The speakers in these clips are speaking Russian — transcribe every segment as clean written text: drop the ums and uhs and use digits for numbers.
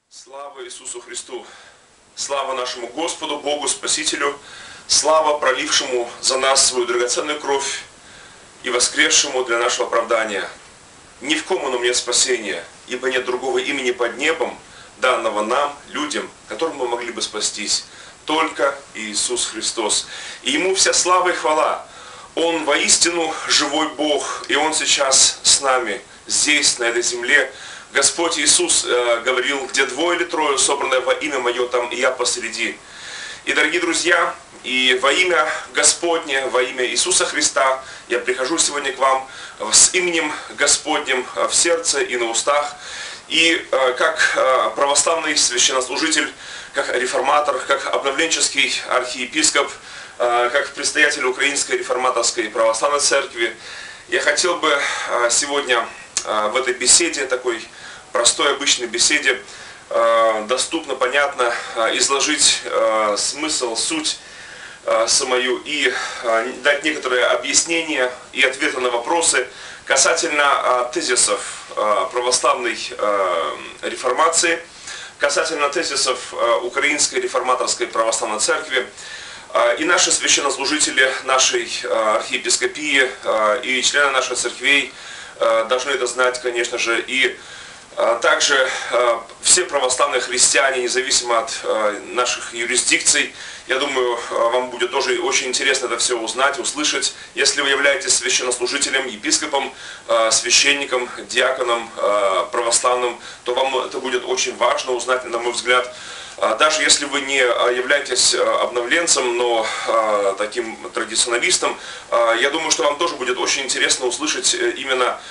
Слава Иисусу Христу! Слава нашему Господу, Богу Спасителю! Слава пролившему за нас свою драгоценную кровь и воскресшему для нашего оправдания! Ни в ком оно мне спасение, ибо нет другого имени под небом, данного нам, людям, которым мы могли бы спастись, только Иисус Христос. И Ему вся слава и хвала. Он воистину живой Бог, и Он сейчас с нами, здесь, на этой земле. Господь Иисус говорил: где двое или трое собранное во имя Мое, там и Я посреди. И, дорогие друзья, и во имя Господне, во имя Иисуса Христа я прихожу сегодня к вам с именем Господним в сердце и на устах. И как православный священнослужитель, как реформатор, как обновленческий архиепископ, как предстоятель Украинской реформаторской православной церкви, я хотел бы сегодня в этой беседе, такой простой обычной беседе, доступно, понятно, изложить смысл, суть самую и дать некоторые объяснения и ответы на вопросы касательно тезисов православной реформации, касательно тезисов Украинской реформаторской православной церкви. И наши священнослужители нашей архиепископии и члены наших церквей должны это знать, конечно же, и также все православные христиане, независимо от наших юрисдикций. Я думаю, вам будет тоже очень интересно это все узнать, услышать. Если вы являетесь священнослужителем, епископом, священником, диаконом православным, то вам это будет очень важно узнать, на мой взгляд. Даже если вы не являетесь обновленцем, но таким традиционалистом, я думаю, что вам тоже будет очень интересно услышать именно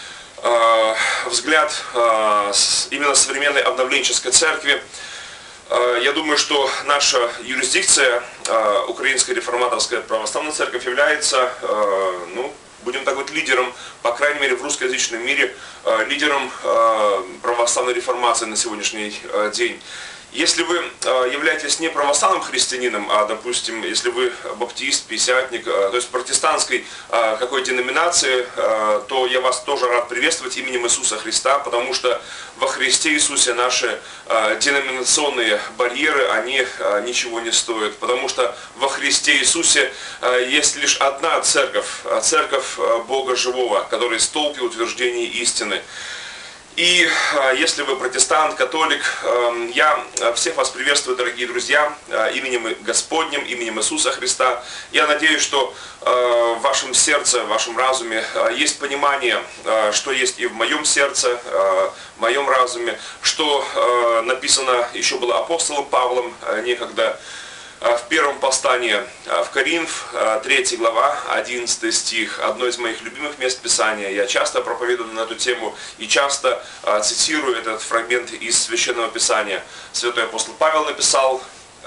взгляд именно современной обновленческой церкви. Я думаю, что наша юрисдикция, Украинская реформаторская православная церковь, является, будем так говорить, лидером, по крайней мере в русскоязычном мире, лидером православной реформации на сегодняшний день. Если вы являетесь не православным христианином, а, допустим, если вы баптист, пятидесятник, то есть протестантской какой деноминации, то я вас тоже рад приветствовать именем Иисуса Христа, потому что во Христе Иисусе наши деноминационные барьеры, они ничего не стоят, потому что во Христе Иисусе есть лишь одна церковь, церковь Бога Живого, который столб и утверждение истины. И если вы протестант, католик, я всех вас приветствую, дорогие друзья, именем Господним, именем Иисуса Христа. Я надеюсь, что в вашем сердце, в вашем разуме есть понимание, что есть и в моем сердце, в моем разуме, что написано еще было апостолом Павлом некогда, в первом послании в Коринф, 3 глава, 11 стих, одно из моих любимых мест Писания. Я часто проповедую на эту тему и часто цитирую этот фрагмент из Священного Писания. Святой апостол Павел написал,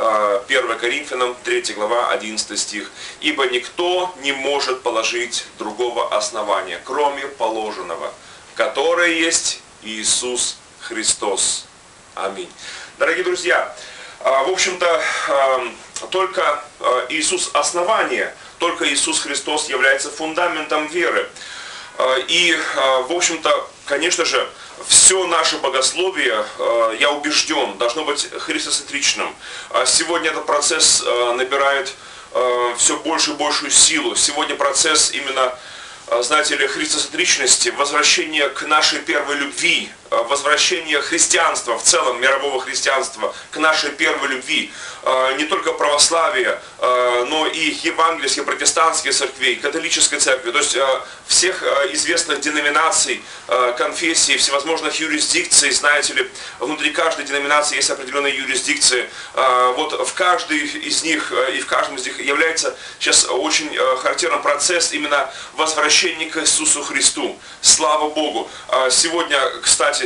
1 Коринфянам, 3 глава, 11 стих. «Ибо никто не может положить другого основания, кроме положенного, которое есть Иисус Христос». Аминь. Дорогие друзья, в общем-то, только Иисус основание, только Иисус Христос является фундаментом веры. И, в общем-то, конечно же, все наше богословие, я убежден, должно быть христоцентричным. Сегодня этот процесс набирает все большую и большую силу. Сегодня процесс именно, знаете ли, христоцентричности, возвращение к нашей первой любви, возвращение христианства, в целом мирового христианства, к нашей первой любви, не только православия, но и евангельских, протестантских церквей, католической церкви, то есть всех известных деноминаций, конфессий, всевозможных юрисдикций, знаете ли, внутри каждой деноминации есть определенные юрисдикции. Вот в каждой из них и в каждом из них является сейчас очень характерный процесс именно возвращения к Иисусу Христу. Слава Богу! Сегодня, кстати,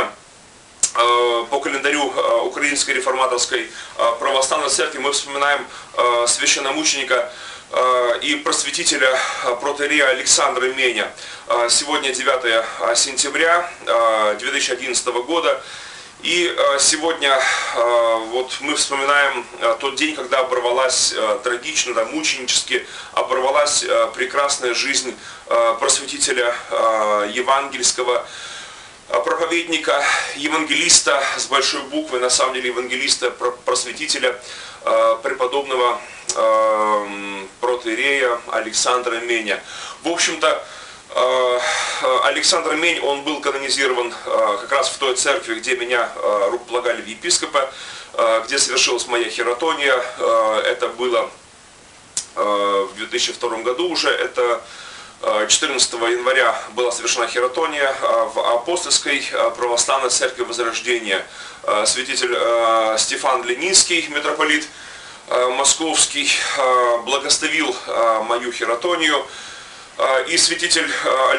по календарю Украинской реформаторской православной церкви мы вспоминаем священномученика и просветителя протоиерея Александра Меня. Сегодня 9 сентября 2011 года. И сегодня вот мы вспоминаем тот день, когда оборвалась трагично, да, мученически оборвалась прекрасная жизнь просветителя евангельского проповедника, евангелиста с большой буквы, на самом деле евангелиста, просветителя, преподобного протоиерея Александра Меня. В общем-то, Александр Мень, он был канонизирован как раз в той церкви, где меня рукополагали в епископа, где совершилась моя хиротония. Это было в 2002 году уже, это 14 января была совершена хиротония в Апостольской православной церкви Возрождения. Святитель Стефан Ленинский, митрополит московский, благословил мою хиротонию, и святитель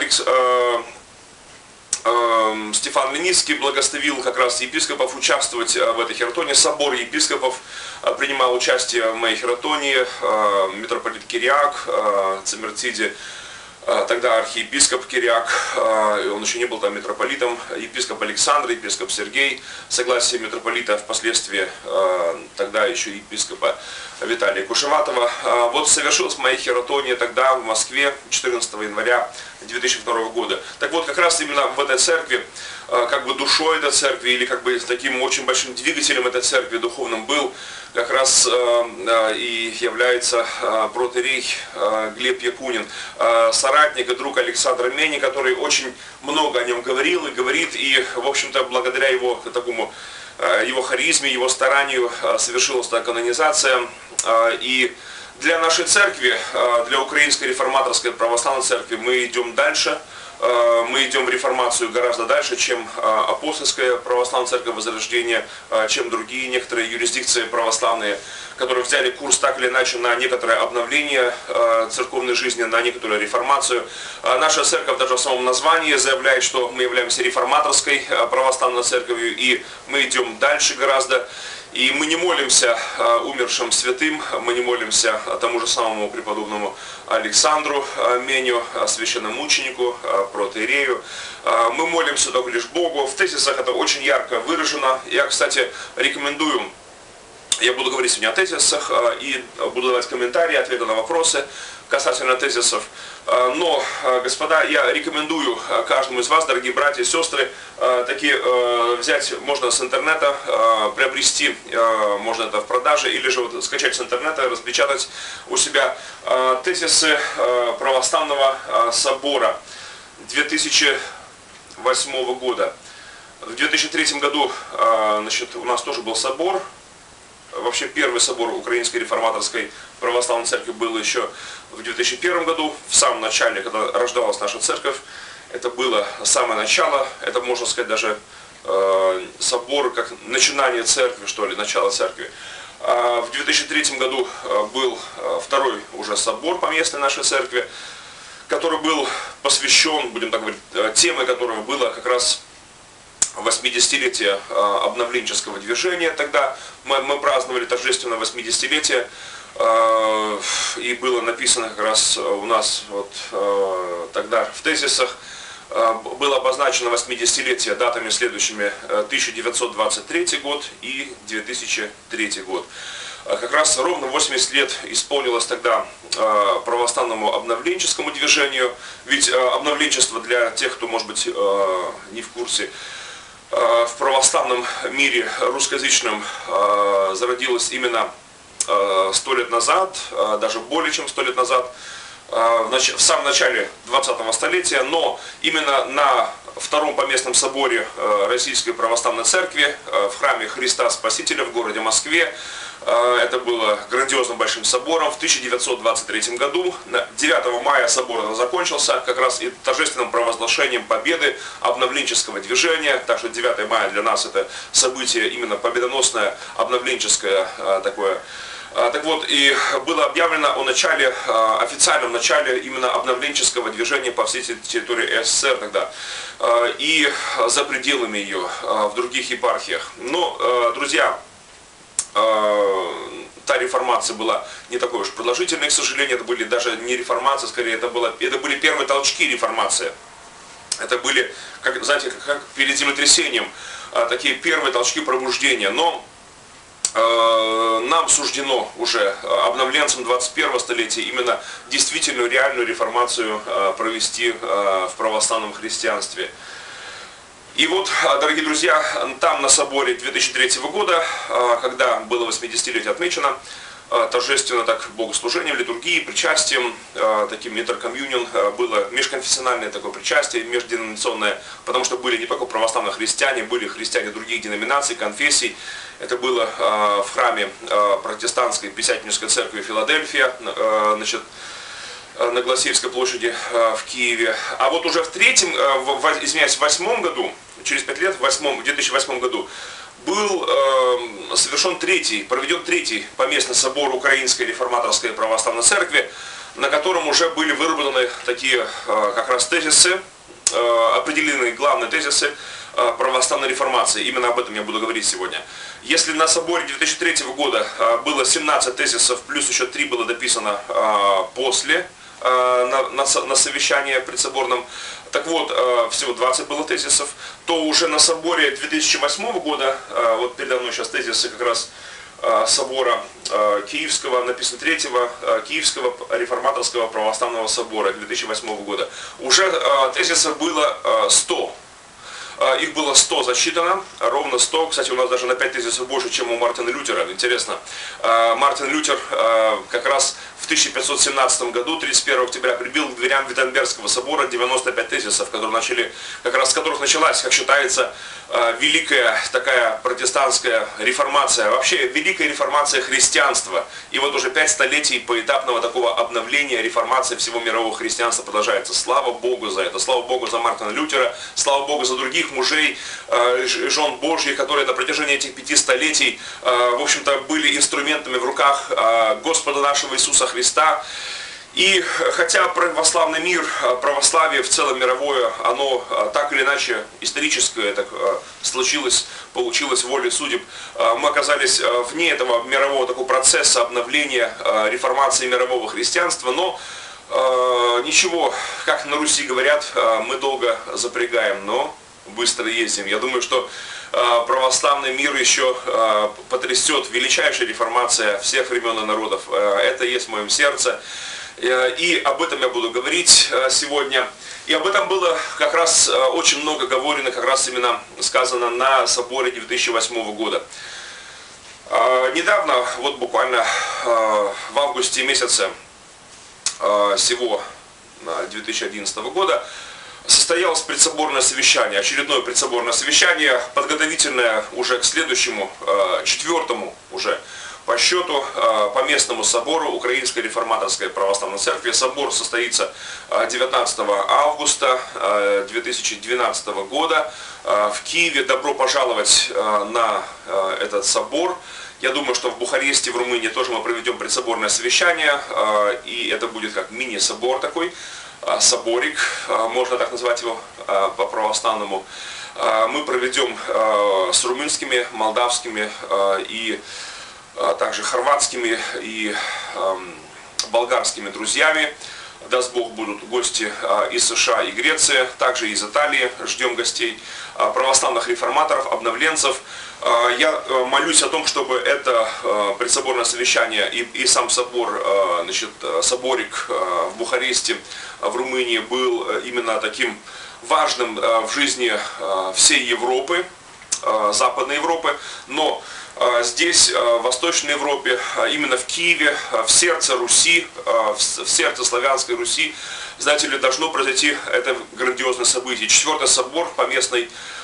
Стефан Ленинский благословил как раз епископов участвовать в этой хиротонии. Собор епископов принимал участие в моей хиротонии, митрополит Кириак, Цимерциди, тогда архиепископ Кириак, он еще не был там митрополитом, епископ Александр, епископ Сергей, согласие митрополита впоследствии тогда еще епископа Виталия Кушеватова. Вот совершилась моя хиротония тогда в Москве 14 января 2002 года. Так вот, как раз именно в этой церкви, как бы душой этой церкви, или как бы таким очень большим двигателем этой церкви духовным был как раз и является протоиерей Глеб Якунин, соратник и друг Александра Мени, который очень много о нем говорил и говорит, и, в общем-то, благодаря его такому, его харизме, его старанию совершилась та канонизация. И для нашей церкви, для Украинской реформаторской православной церкви, мы идем дальше. Мы идем в реформацию гораздо дальше, чем Апостольская православная церковь Возрождения, чем другие некоторые юрисдикции православные, которые взяли курс так или иначе на некоторое обновление церковной жизни, на некоторую реформацию. Наша церковь даже в самом названии заявляет, что мы являемся реформаторской православной церковью, и мы идем дальше гораздо. И мы не молимся умершим святым, мы не молимся тому же самому преподобному Александру Меню, священномученику, протоиерею. Мы молимся только лишь Богу. В тезисах это очень ярко выражено. Я, кстати, рекомендую, я буду говорить сегодня о тезисах и буду давать комментарии, ответы на вопросы касательно тезисов. Но, господа, я рекомендую каждому из вас, дорогие братья и сестры, такие взять можно с интернета, приобрести, можно это в продаже, или же вот скачать с интернета, распечатать у себя тезисы православного собора 2008 года. В 2003 году, значит, у нас тоже был собор. Вообще первый собор Украинской реформаторской православной церкви был еще в 2001 году, в самом начале, когда рождалась наша церковь. Это было самое начало, это, можно сказать, даже собор, как начинание церкви, что ли, начало церкви. В 2003 году был второй уже собор поместный нашей церкви, который был посвящен, будем так говорить, темой которого было как раз 80-летие обновленческого движения. Тогда мы праздновали торжественно 80-летие, и было написано как раз у нас вот тогда в тезисах, было обозначено 80-летие датами следующими: 1923 год и 2003 год. Как раз ровно 80 лет исполнилось тогда православному обновленческому движению. Ведь обновленчество, для тех, кто, может быть, не в курсе, в православном мире русскоязычном зародилось именно 100 лет назад, даже более чем 100 лет назад, в самом начале 20-го столетия, но именно на Втором поместном соборе Российской Православной Церкви в храме Христа Спасителя в городе Москве. Это было грандиозным большим собором в 1923 году. 9 мая собор закончился как раз и торжественным провозглашением победы обновленческого движения. Так что 9 мая для нас это событие именно победоносное, обновленческое такое. Так вот, и было объявлено о начале, официальном начале именно обновленческого движения по всей территории СССР тогда и за пределами ее, в других епархиях. Но, друзья, та реформация была не такой уж продолжительной, к сожалению. Это были даже не реформация, скорее это были первые толчки реформации. Это были, как, знаете, как перед землетрясением, такие первые толчки пробуждения. Но нам суждено уже, обновленцам 21-го столетия, именно действительную реальную реформацию провести в православном христианстве. И вот, дорогие друзья, там на соборе 2003 года, когда было 80-летие отмечено, торжественно так богослужением, литургией, причастием, таким интеркомьюнион, было межконфессиональное такое причастие, межденоминационное, потому что были не только православные христиане, были христиане других деноминаций, конфессий. Это было в храме протестантской Пятидесятнической церкви Филадельфия, значит, на Гласеевской площади в Киеве. А вот уже в восьмом году, через 5 лет, в 2008 году, был проведен третий поместный собор Украинской реформаторской православной церкви, на котором уже были выработаны такие как раз тезисы, определены главные тезисы православной реформации. Именно об этом я буду говорить сегодня. Если на соборе 2003 года было 17 тезисов, плюс еще 3 было дописано после, на совещании предсоборном, так вот, всего 20 было тезисов, то уже на соборе 2008 года, вот передо мной сейчас тезисы как раз собора Киевского, написано третьего Киевского реформаторского православного собора 2008 года, уже тезисов было 100. Их было 100 засчитано, ровно 100. Кстати, у нас даже на 5 тезисов больше, чем у Мартина Лютера. Интересно. Мартин Лютер как раз в 1517 году, 31 октября, прибил к дверям Виттенбергского собора 95 тезисов, с которых началась, как считается, великая такая протестантская реформация, вообще великая реформация христианства. И вот уже 5 столетий поэтапного такого обновления реформации всего мирового христианства продолжается. Слава Богу за это, слава Богу за Мартина Лютера, слава Богу за других мужей, жен Божьих, которые на протяжении этих 5 столетий, в общем-то, были инструментами в руках Господа нашего Иисуса Христа. И хотя православный мир, православие в целом мировое, оно так или иначе историческое, так случилось, получилось волей судеб, мы оказались вне этого мирового такого процесса обновления, реформации мирового христианства, но ничего, как на Руси говорят, мы долго запрягаем, но быстро ездим. Я думаю, что православный мир еще потрясет величайшая реформация всех времен и народов. Это есть в моем сердце. И об этом я буду говорить сегодня. И об этом было как раз очень много говорено, как раз именно сказано на соборе 2008 года. Недавно, вот буквально в августе месяце сего 2011 года, состоялось предсоборное совещание, очередное предсоборное совещание, подготовительное уже к следующему, 4-му уже по счету, по местному собору Украинской реформаторской православной церкви. Собор состоится 19 августа 2012 года в Киеве. Добро пожаловать на этот собор. Я думаю, что в Бухаресте, в Румынии тоже мы проведем предсоборное совещание, и это будет как мини-собор такой, соборик, можно так назвать его по-православному. Мы проведем с румынскими, молдавскими и также хорватскими и болгарскими друзьями. Даст Бог, будут гости из США и Греции, также из Италии. Ждем гостей, православных реформаторов, обновленцев. Я молюсь о том, чтобы это предсоборное совещание и сам собор, значит, соборик в Бухаресте, в Румынии, был именно таким важным в жизни всей Европы, Западной Европы, но здесь, в Восточной Европе, именно в Киеве, в сердце Руси, в сердце славянской Руси, знаете ли, должно произойти это грандиозное событие. 4-й собор, поместный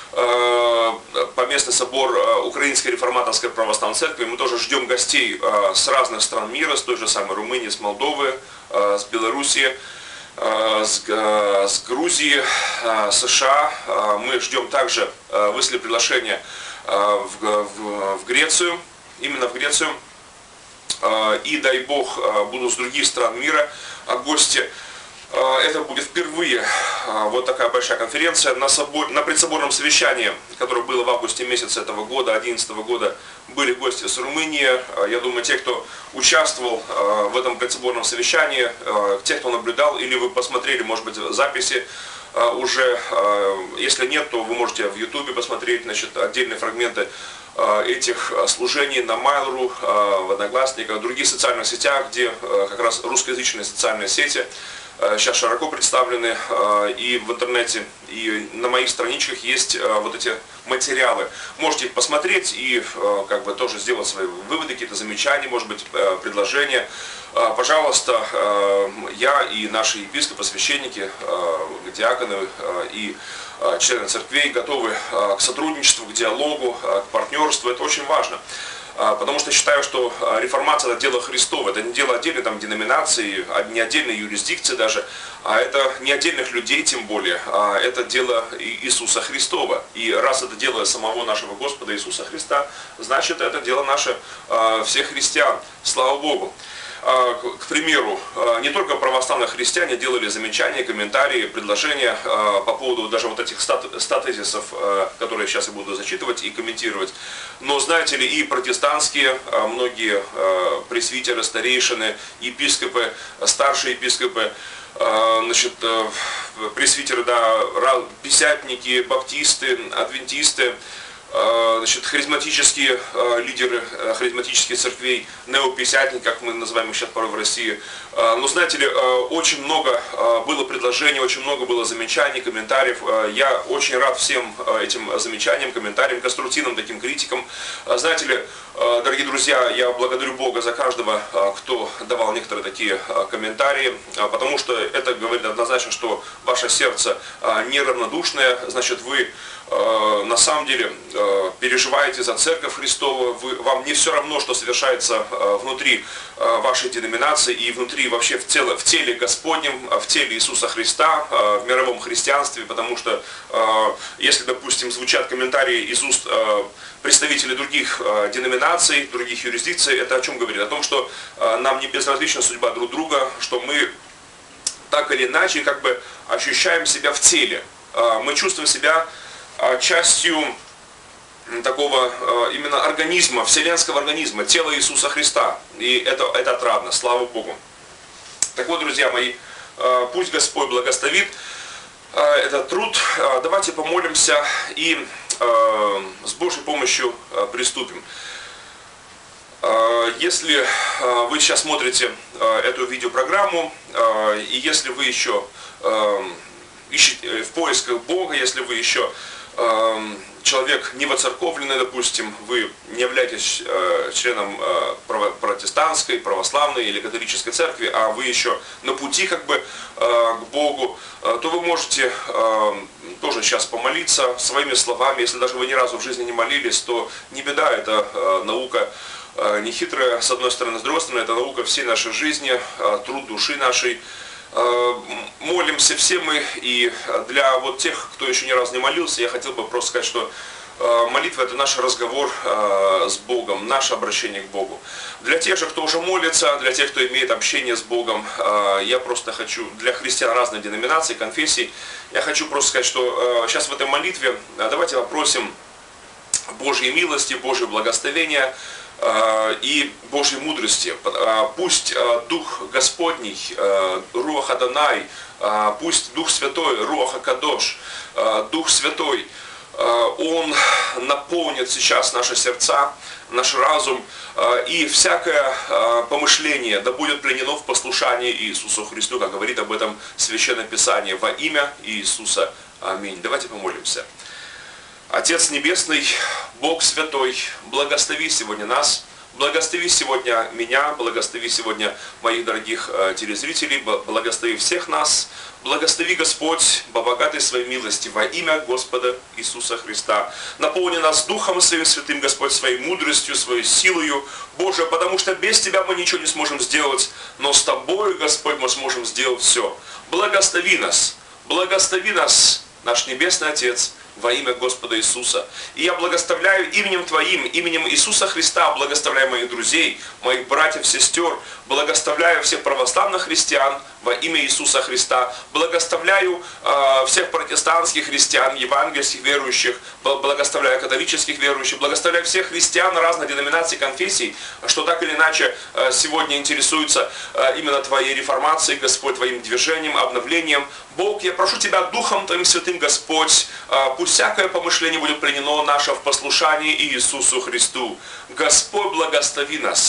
собор Украинской реформаторской православной церкви. Мы тоже ждем гостей с разных стран мира, с той же самой Румынии, с Молдовы, с Белоруссии, с Грузии, США. Мы ждем также, выслали приглашение в Грецию, именно в Грецию. И дай Бог, будут с других стран мира гости. Это будет впервые вот такая большая конференция. На предсоборном совещании, которое было в августе месяце этого года, 2011 года, были гости с Румынии. Я думаю, те, кто участвовал в этом предсоборном совещании, те, кто наблюдал, или вы посмотрели, может быть, записи уже, если нет, то вы можете в Ютубе посмотреть, значит, отдельные фрагменты этих служений на Mail.ru, в Одноклассниках, в других социальных сетях, где как раз русскоязычные социальные сети. сейчас широко представлены и в интернете, и на моих страничках есть вот эти материалы. Можете их посмотреть и как бы тоже сделать свои выводы, какие-то замечания, может быть, предложения. Пожалуйста, я и наши епископы, священники, диаконы и члены церквей готовы к сотрудничеству, к диалогу, к партнерству. Это очень важно. Потому что считаю, что реформация – это дело Христово, это не дело отдельной там деноминации, не отдельной юрисдикции даже, а это не отдельных людей тем более, а это дело Иисуса Христова. И раз это дело самого нашего Господа Иисуса Христа, значит это дело наше, всех христиан. Слава Богу. К примеру, не только православные христиане делали замечания, комментарии, предложения по поводу даже вот этих 100 тезисов, которые сейчас я буду зачитывать и комментировать. Но, знаете ли, и протестантские, многие пресвитеры, старейшины, епископы, старшие епископы, значит, пресвитеры, да, пятидесятники, баптисты, адвентисты, значит, харизматические лидеры харизматических церквей, неопятидесятники, как мы называем их сейчас порой в России. Но, знаете ли, очень много было предложений, очень много было замечаний, комментариев. Я очень рад всем этим замечаниям, комментариям, конструктивным таким критикам. Знаете ли, дорогие друзья, я благодарю Бога за каждого, кто давал некоторые такие комментарии, потому что это говорит однозначно, что ваше сердце неравнодушное, значит, вы на самом деле переживаете за Церковь Христову, вам не все равно, что совершается внутри вашей деноминации и внутри вообще в теле Господнем, в теле Иисуса Христа, в мировом христианстве, потому что если, допустим, звучат комментарии из уст представителей других деноминаций, других юрисдикций, это о чем говорит? О том, что нам не безразлична судьба друг друга, что мы так или иначе как бы ощущаем себя в теле, мы чувствуем себя частью такого именно организма, вселенского организма, тела Иисуса Христа. И это отрадно, слава Богу. Так вот, друзья мои, пусть Господь благословит этот труд. Давайте помолимся и с Божьей помощью приступим. Если вы сейчас смотрите эту видеопрограмму, и если вы еще ищете в поисках Бога, если вы еще человек не воцерковленный, допустим, вы не являетесь членом протестантской, православной или католической церкви, а вы еще на пути как бы к Богу, то вы можете тоже сейчас помолиться своими словами. Если даже вы ни разу в жизни не молились, то не беда, это наука не хитрая, с одной стороны, с другой стороны, это наука всей нашей жизни, труд души нашей. Молимся все мы, и для вот тех, кто еще ни разу не молился, я хотел бы просто сказать, что молитва – это наш разговор с Богом, наше обращение к Богу. Для тех же, кто уже молится, для тех, кто имеет общение с Богом, я просто хочу, для христиан разных деноминаций, конфессий, я хочу просто сказать, что сейчас в этой молитве давайте попросим Божьей милости, Божьего благословения и Божьей мудрости. Пусть Дух Господний, Руах Адонай, пусть Дух Святой, Руах Акадош, Дух Святой, Он наполнит сейчас наши сердца, наш разум, и всякое помышление да будет пленено в послушании Иисусу Христу, как говорит об этом Священное Писание, во имя Иисуса. Аминь. Давайте помолимся. Отец Небесный, Бог Святой, благослови сегодня нас, благослови сегодня меня, благослови сегодня моих дорогих телезрителей, благослови всех нас, благослови Господь по богатой своей милости во имя Господа Иисуса Христа. Наполни нас Духом Своим Святым, Господь, своей мудростью, своей силою, Боже, потому что без Тебя мы ничего не сможем сделать, но с Тобою, Господь, мы сможем сделать все. Благослови нас, наш Небесный Отец, во имя Господа Иисуса. И я благословляю именем Твоим, именем Иисуса Христа, благословляю моих друзей, моих братьев, сестер, благословляю всех православных христиан во имя Иисуса Христа, благословляю всех протестантских христиан, евангельских верующих, благословляю католических верующих, благословляю всех христиан разных деноминаций, конфессий, что так или иначе сегодня интересуются именно Твоей реформацией, Господь, Твоим движением, обновлением. Бог, я прошу Тебя Духом Твоим Святым, Господь, пусть всякое помышление будет пленено наше в послушании Иисусу Христу. Господь, благослови нас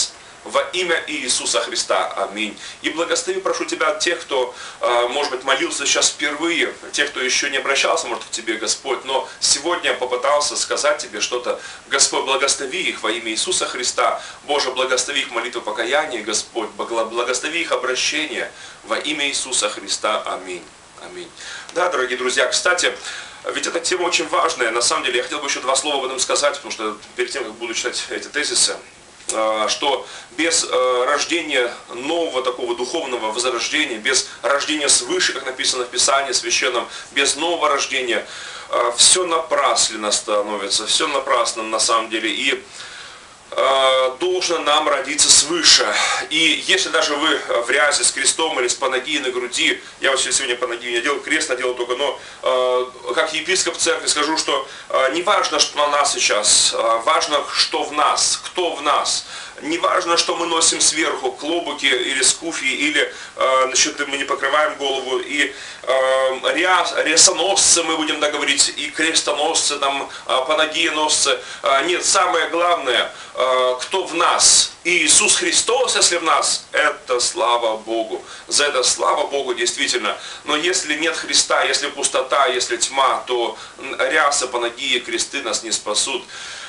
во имя Иисуса Христа. Аминь. И благослови, прошу Тебя, тех, кто, может быть, молился сейчас впервые, тех, кто еще не обращался, может, к Тебе, Господь, но сегодня попытался сказать Тебе что-то. Господь, благослови их во имя Иисуса Христа. Боже, благослови их молитву покаяния, Господь, благослови их обращение во имя Иисуса Христа. Аминь. Аминь. Да, дорогие друзья, кстати, ведь эта тема очень важная. На самом деле, я хотел бы еще два слова об этом сказать, потому что перед тем, как буду читать эти тезисы, что без рождения нового такого духовного возрождения, без рождения свыше, как написано в Писании Священном, без нового рождения, все напрасно становится, все напрасно на самом деле. И должно нам родиться свыше. И если даже вы в рясе с крестом или с панагией на груди, я вот сегодня панагию не делал, крест надел только, но как епископ церкви скажу, что не важно, что на нас сейчас, важно, что в нас, кто в нас. Не важно, что мы носим сверху, клобуки или скуфии, или значит, мы не покрываем голову, и рясоносцы мы будем говорить, и крестоносцы, там, панагиеносцы. Нет, самое главное, кто в нас. И Иисус Христос, если в нас, это слава Богу. За это слава Богу действительно. Но если нет Христа, если пустота, если тьма, то ряса, панагии, кресты нас не спасут.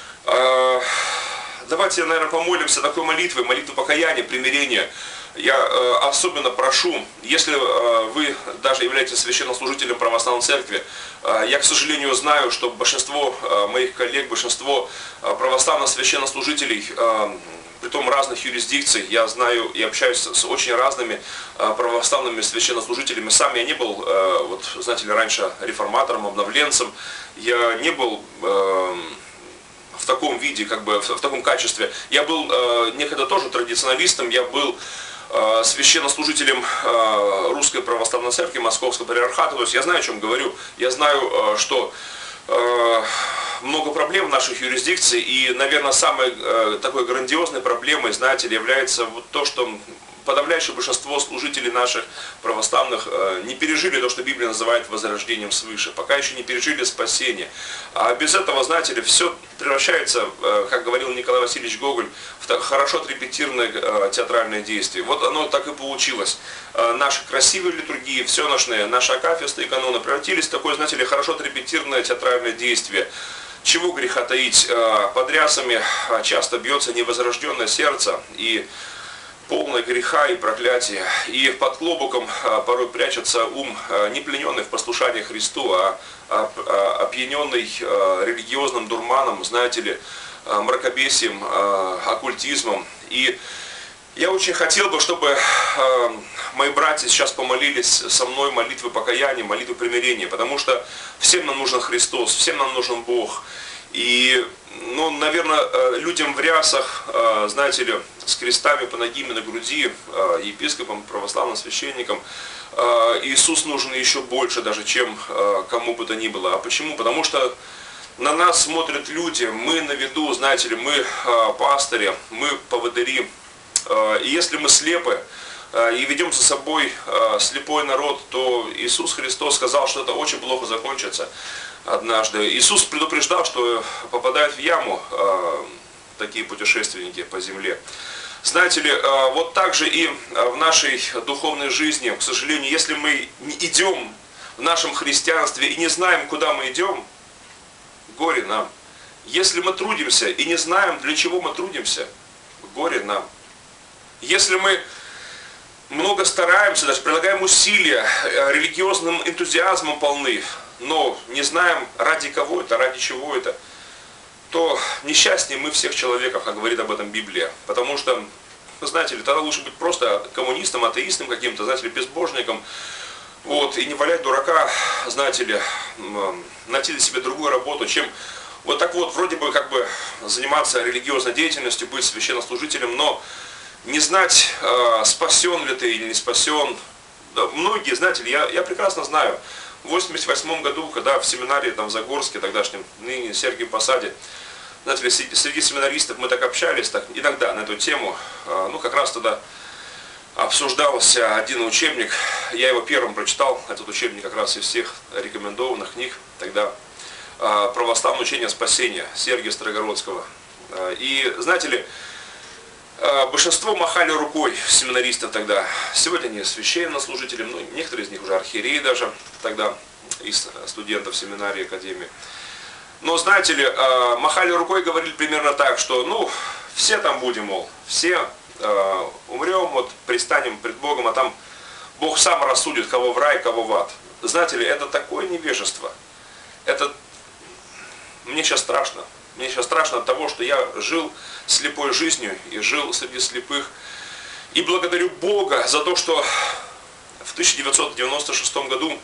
Давайте, наверное, помолимся такой молитвой, молитвой покаяния, примирения. Я особенно прошу, если вы даже являетесь священнослужителем православной церкви, я, к сожалению, знаю, что большинство моих коллег, большинство православных священнослужителей, притом разных юрисдикций, я знаю и общаюсь с очень разными православными священнослужителями. Сам я не был, вот, знаете ли, раньше реформатором, обновленцем, я не был в таком виде, как бы в таком качестве. Я был некогда тоже традиционалистом, я был священнослужителем Русской Православной Церкви, Московского Патриархата. То есть я знаю, о чем говорю. Я знаю, что много проблем в наших юрисдикции, и, наверное, самой такой грандиозной проблемой, знаете ли, является вот то, что подавляющее большинство служителей наших православных не пережили то, что Библия называет возрождением свыше, пока еще не пережили спасение. А без этого, знаете ли, все превращается, как говорил Николай Васильевич Гоголь, в так хорошо отрепетированное театральное действие. Вот оно так и получилось. Наши красивые литургии, всеношные, наши акафисты и каноны превратились в такое, знаете ли, хорошо отрепетированное театральное действие. Чего греха таить? Под рясами часто бьется невозрожденное сердце и полное греха и проклятия. И под клобуком порой прячется ум, не плененный в послушании Христу, а опьяненный религиозным дурманом, знаете ли, мракобесием, оккультизмом. И я очень хотел бы, чтобы мои братья сейчас помолились со мной молитвы покаяния, молитвы примирения, потому что всем нам нужен Христос, всем нам нужен Бог. И, ну, наверное, людям в рясах, знаете ли, с крестами панагиями на груди, епископам, православным священникам, Иисус нужен еще больше даже, чем кому бы то ни было. А почему? Потому что на нас смотрят люди, мы на виду, знаете ли, мы пастыри, мы поводыри. И если мы слепы и ведем за собой слепой народ, то Иисус Христос сказал, что это очень плохо закончится однажды. Иисус предупреждал, что попадают в яму такие путешественники по земле. Знаете ли, вот так же и в нашей духовной жизни, к сожалению, если мы не идем в нашем христианстве и не знаем, куда мы идем, горе нам. Если мы трудимся и не знаем, для чего мы трудимся, горе нам. Если мы много стараемся, даже прилагаем усилия, религиозным энтузиазмом полны, но не знаем, ради кого это, ради чего это, то несчастнее мы всех человеков, как говорит об этом Библия. Потому что, знаете ли, тогда лучше быть просто коммунистом, атеистом каким-то, знаете ли, безбожником, вот, и не валять дурака, знаете ли, найти для себя другую работу, чем вот так вот, вроде бы, как бы, заниматься религиозной деятельностью, быть священнослужителем, но не знать, спасен ли ты или не спасен. Да, многие, знаете ли, я прекрасно знаю, в 1988 году, когда в семинарии там, в Загорске, тогдашнем, ныне Сергиевом Посаде, знаете ли, среди семинаристов мы так общались, так, иногда на эту тему, ну как раз тогда обсуждался один учебник, я его первым прочитал, этот учебник как раз из всех рекомендованных книг, тогда «Православное учение спасения» Сергия Строгородского. И знаете ли, Большинство махали рукой семинаристов тогда. Сегодня они священнослужители, ну, некоторые из них уже архиереи даже тогда, из студентов семинарии, академии. Но, знаете ли, махали рукой и говорили примерно так, что, ну, все там будем, мол, все умрем, вот, пристанем пред Богом, а там Бог сам рассудит, кого в рай, кого в ад. Знаете ли, это такое невежество. Это... Мне сейчас страшно. Мне сейчас страшно от того, что я жил слепой жизнью и жил среди слепых. И благодарю Бога за то, что в 1996 году,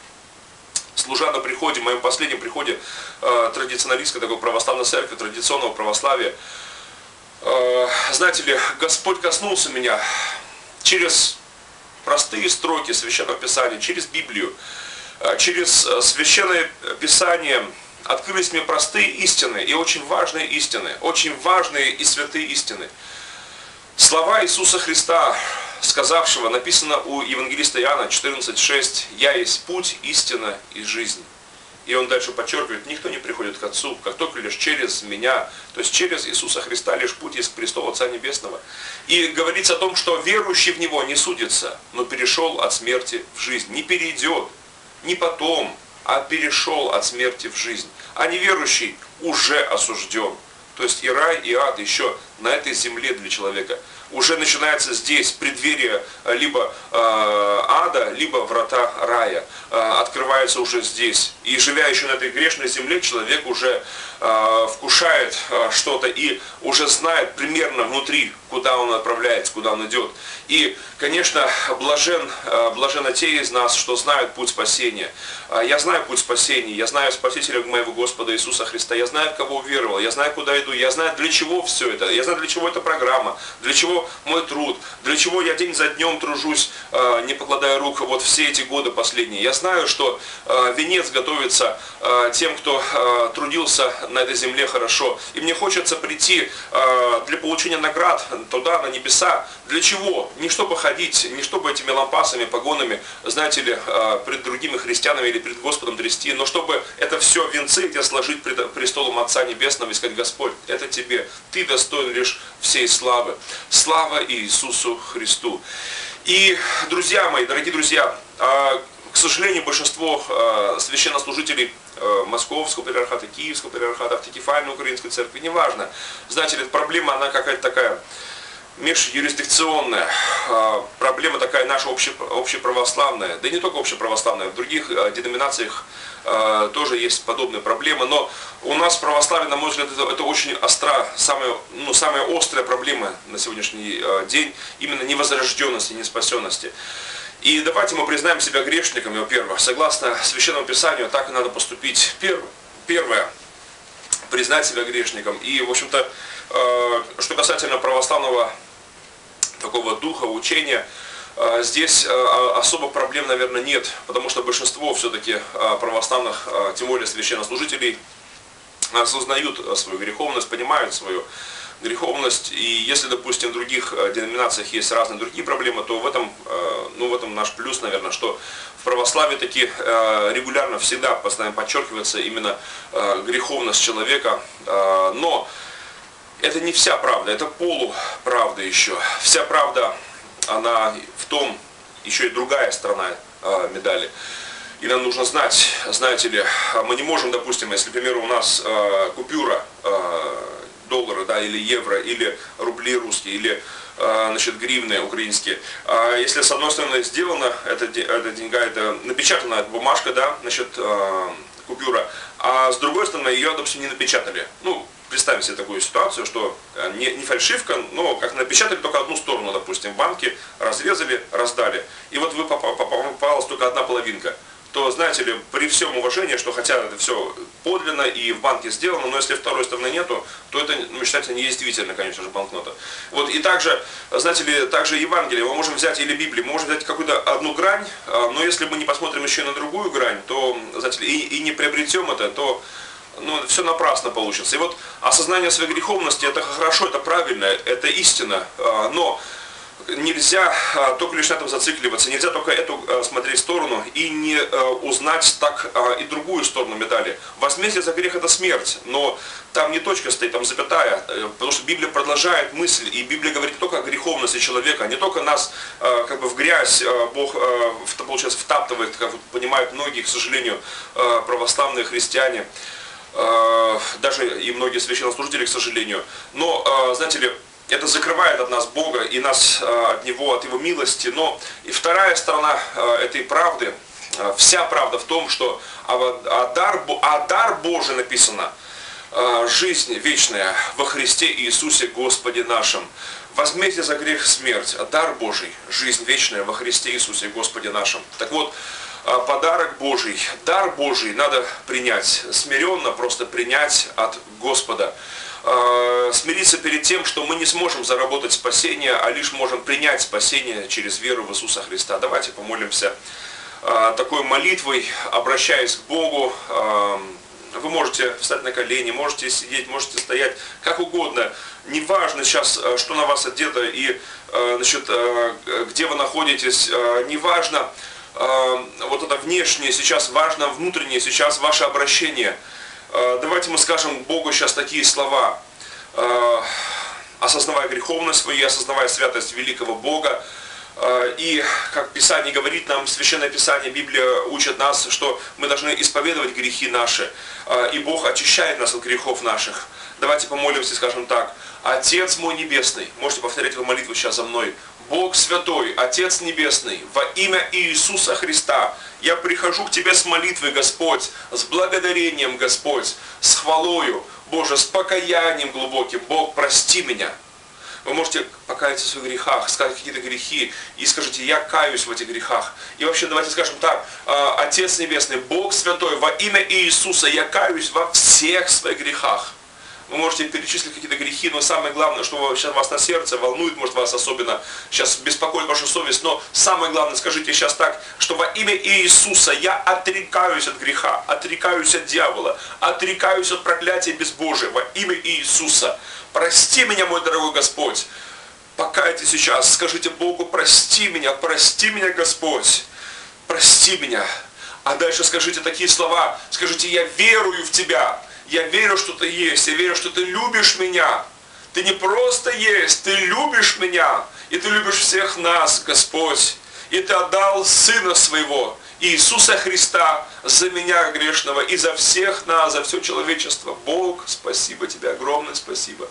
служа на приходе, в моем последнем приходе традиционалистской такой православной церкви, традиционного православия, знаете ли, Господь коснулся меня через простые строки Священного Писания, через Библию, через Священное Писание открылись мне простые истины и очень важные и святые истины. Слова Иисуса Христа, сказавшего, написано у евангелиста Иоанна 14:6, «Я есть путь, истина и жизнь». И он дальше подчеркивает, никто не приходит к Отцу, как только лишь через меня, то есть через Иисуса Христа, лишь путь есть к престолу Отца Небесного. И говорится о том, что верующий в Него не судится, но перешел от смерти в жизнь. Не перейдет, не потом, а перешел от смерти в жизнь. А неверующий уже осужден. То есть и рай, и ад еще на этой земле для человека. Уже начинается здесь преддверие либо ада, либо врата рая. Открывается уже здесь. И живя еще на этой грешной земле, человек уже вкушает что-то и уже знает примерно внутри, куда он отправляется, куда он идет. И, конечно, блаженны те из нас, что знают путь спасения. Я знаю путь спасения, я знаю Спасителя моего Господа Иисуса Христа, я знаю, в кого уверовал, я знаю, куда иду, я знаю, для чего все это, я знаю, для чего эта программа, для чего мой труд, для чего я день за днем тружусь, не покладая рук, вот все эти годы последние. Я знаю, что венец готовится тем, кто трудился на этой земле хорошо. И мне хочется прийти для получения наград туда, на небеса. Для чего? Не чтобы ходить, не чтобы этими лампасами, погонами, знаете ли, пред другими христианами или пред Господом трясти, но чтобы это все венцы эти сложить пред престолом Отца Небесного и сказать: Господь, это тебе, ты достоин лишь всей славы. Слава Иисусу Христу. И, друзья мои, дорогие друзья, к сожалению, большинство священнослужителей Московского патриархата, Киевского патриархата, автокефальной украинской церкви, неважно. Знаете ли, эта проблема, она какая-то такая межюрисдикционная, проблема такая наша общеправославная, да и не только общеправославная, в других деноминациях тоже есть подобные проблемы, но у нас в православии, на мой взгляд, это очень самая острая проблема на сегодняшний день, именно невозрожденности, неспасенности. И давайте мы признаем себя грешниками, во-первых, согласно Священному Писанию, так и надо поступить. Первое, признать себя грешником. И, в общем-то, что касательно православного такого духа, учения, здесь особо проблем, наверное, нет, потому что большинство все-таки православных, тем более священнослужителей, осознают свою греховность, понимают свою греховность. И если, допустим, в других деноминациях есть разные другие проблемы, то в этом наш плюс, наверное, что в православии таки регулярно всегда постоянно подчеркивается именно греховность человека. Но это не вся правда, это полуправда еще. Вся правда, она в том, еще и другая сторона медали. И нам нужно знать, знаете ли, мы не можем, допустим, если, к примеру, у нас купюра, доллары, да, или евро, или рубли русские, или гривны украинские. Если с одной стороны сделана эта деньга, это напечатана эта бумажка, да, купюра, а с другой стороны ее, допустим, не напечатали. Ну, представим себе такую ситуацию, что не фальшивка, но как напечатали только одну сторону, допустим, в банке, разрезали, раздали. И вот попалась только одна половинка. То, знаете ли, при всем уважении, что хотя это все подлинно и в банке сделано, но если второй стороны нету, то это, считается, недействительно, конечно же, банкнота. Вот и также, знаете ли, также Евангелие мы можем взять, или Библию, мы можем взять какую-то одну грань, но если мы не посмотрим еще на другую грань, то, знаете ли, и не приобретем это, то все напрасно получится. И вот осознание своей греховности, это хорошо, это правильно, это истина, но нельзя только лишь на этом зацикливаться, нельзя только эту смотреть сторону и не узнать так и другую сторону медали. Возмездие за грех — это смерть, но там не точка стоит, там запятая, потому что Библия продолжает мысль, и Библия говорит не только о греховности человека, не только нас как бы в грязь Бог, получается, втаптывает, как понимают многие, к сожалению, православные христиане, даже и многие священнослужители, к сожалению, но, знаете ли, это закрывает от нас Бога и нас от Него, от Его милости. Но и вторая сторона этой правды, вся правда в том, что дар Божий написано, жизнь вечная во Христе Иисусе Господе нашим. Возмездие за грех — смерть, а дар Божий — жизнь вечная во Христе Иисусе Господе нашим. Так вот, подарок Божий, дар Божий надо принять, смиренно просто принять от Господа. Смириться перед тем, что мы не сможем заработать спасение, а лишь можем принять спасение через веру в Иисуса Христа. Давайте помолимся такой молитвой, обращаясь к Богу. Вы можете встать на колени, можете сидеть, можете стоять, как угодно. Неважно сейчас, что на вас одето и значит, где вы находитесь, неважно вот это внешнее, сейчас важно внутреннее, сейчас ваше обращение. Давайте мы скажем Богу сейчас такие слова, осознавая греховность свою, осознавая святость великого Бога. И, как Писание говорит нам, Священное Писание, Библия учит нас, что мы должны исповедовать грехи наши, и Бог очищает нас от грехов наших. Давайте помолимся и скажем так: Отец мой Небесный, можете повторять эту молитву сейчас за мной. Бог Святой, Отец Небесный, во имя Иисуса Христа, я прихожу к Тебе с молитвой, Господь, с благодарением, Господь, с хвалою, Боже, с покаянием глубоким. Бог, прости меня. Вы можете покаяться в своих грехах, сказать какие-то грехи, и скажите: я каюсь в этих грехах. И вообще давайте скажем так: Отец Небесный, Бог Святой, во имя Иисуса, я каюсь во всех своих грехах. Вы можете перечислить какие-то грехи, но самое главное, что сейчас вас на сердце волнует, может вас особенно сейчас беспокоит ваша совесть, но самое главное, скажите сейчас так, что во имя Иисуса я отрекаюсь от греха, отрекаюсь от дьявола, отрекаюсь от проклятия безбожия во имя Иисуса. Прости меня, мой дорогой Господь. Покайтесь сейчас, скажите Богу: прости меня, Господь, прости меня. А дальше скажите такие слова, скажите: я верую в Тебя. Я верю, что Ты есть, я верю, что Ты любишь меня. Ты не просто есть, Ты любишь меня. И Ты любишь всех нас, Господь. И Ты отдал Сына Своего, Иисуса Христа, за меня грешного и за всех нас, за все человечество. Бог, спасибо Тебе, огромное спасибо.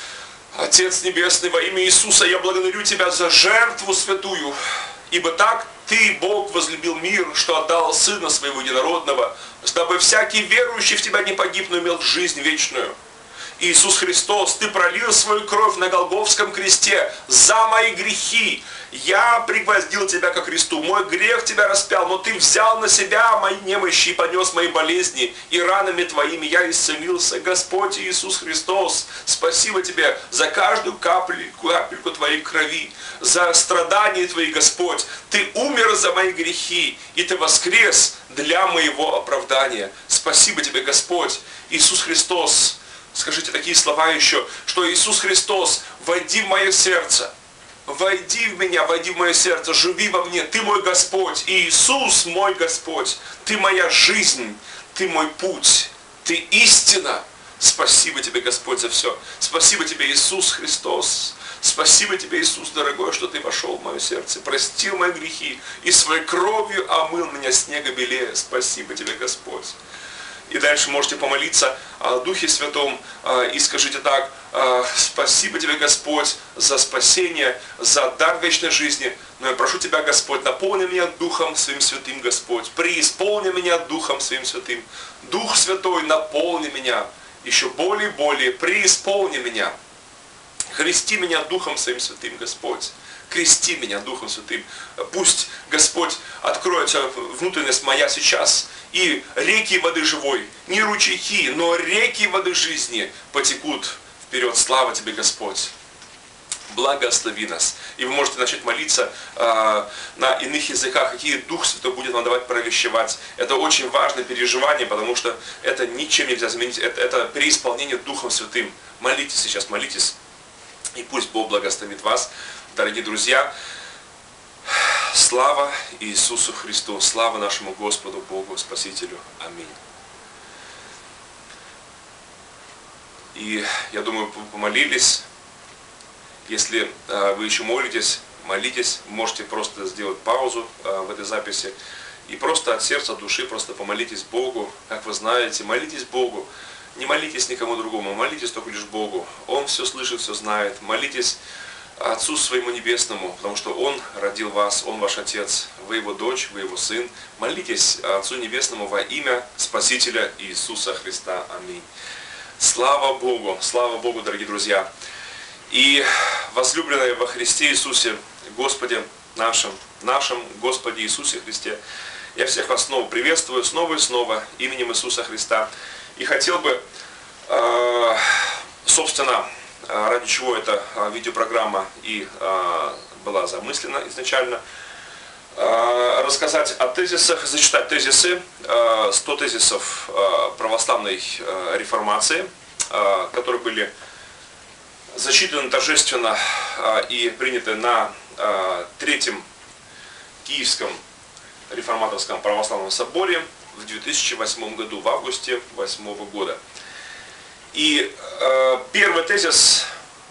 Отец Небесный, во имя Иисуса я благодарю Тебя за жертву святую. Ибо так Ты, Бог, возлюбил мир, что отдал Сына Своего Единородного, дабы всякий верующий в Тебя не погиб, но имел жизнь вечную. Иисус Христос, Ты пролил свою кровь на Голгофском кресте за мои грехи. Я пригвоздил Тебя ко кресту, мой грех Тебя распял, но Ты взял на Себя мои немощи и понес мои болезни, и ранами Твоими я исцелился. Господь Иисус Христос, спасибо Тебе за каждую капельку Твоей крови, за страдания Твои, Господь. Ты умер за мои грехи, и Ты воскрес для моего оправдания. Спасибо Тебе, Господь. Иисус Христос, скажите такие слова еще, что Иисус Христос, войди в мое сердце. Войди в меня, войди в мое сердце, живи во мне. Ты мой Господь, Иисус мой Господь. Ты моя жизнь, Ты мой путь, Ты истина. Спасибо Тебе, Господь, за все. Спасибо Тебе, Иисус Христос. Спасибо Тебе, Иисус, дорогой, что Ты вошел в мое сердце, простил мои грехи и своей кровью омыл меня снега белее. Спасибо Тебе, Господь. И дальше можете помолиться о Духе Святом и скажите так: спасибо Тебе, Господь, за спасение, за дар вечной жизни. Но я прошу Тебя, Господь, наполни меня Духом Своим Святым, Господь. Преисполни меня Духом Своим Святым. Дух Святой, наполни меня еще более и более. Преисполни меня. Хрести меня Духом Своим Святым, Господь. Крести меня Духом Святым. Пусть, Господь, откроется внутренность моя сейчас, и реки воды живой, не ручейки, но реки воды жизни потекут вперед. Слава Тебе, Господь. Благослови нас. И вы можете начать молиться на иных языках, какие Дух Святой будет нам давать провещевать. Это очень важное переживание, потому что это ничем нельзя заменить. Это преисполнение Духом Святым. Молитесь сейчас, молитесь. И пусть Бог благословит вас, дорогие друзья. Слава Иисусу Христу, слава нашему Господу, Богу, Спасителю. Аминь. И я думаю, вы помолились. Если вы еще молитесь, можете просто сделать паузу в этой записи. И просто от сердца, от души просто помолитесь Богу. Как вы знаете, молитесь Богу. Не молитесь никому другому, молитесь только лишь Богу. Он все слышит, все знает. Молитесь Отцу своему Небесному, потому что Он родил вас, Он ваш Отец, вы Его дочь, вы Его сын. Молитесь Отцу Небесному во имя Спасителя Иисуса Христа. Аминь. Слава Богу, дорогие друзья. И возлюбленные во Христе Иисусе, Господе нашем Господе Иисусе Христе, я всех вас снова приветствую, снова и снова, именем Иисуса Христа. И хотел бы, собственно, ради чего эта видеопрограмма и была замыслена изначально, рассказать о тезисах, зачитать тезисы, 100 тезисов православной реформации, которые были зачитаны торжественно и приняты на Третьем Киевском реформаторском православном соборе в 2008 году, в августе 2008 года. И первый тезис,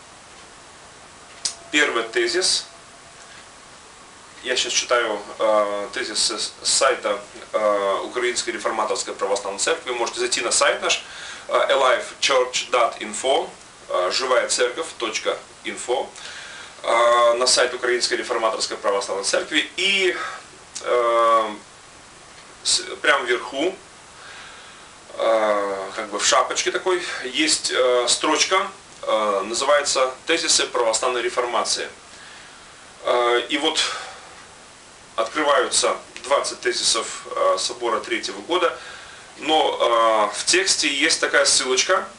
я сейчас читаю тезис с сайта Украинской реформаторской православной церкви. Вы можете зайти на сайт наш alivechurch.info, живаяцерковь.info, на сайт Украинской реформаторской православной церкви. И прямо вверху, как бы в шапочке такой, есть строчка, называется «Тезисы православной реформации». И вот открываются 20 тезисов собора третьего года, но в тексте есть такая ссылочка,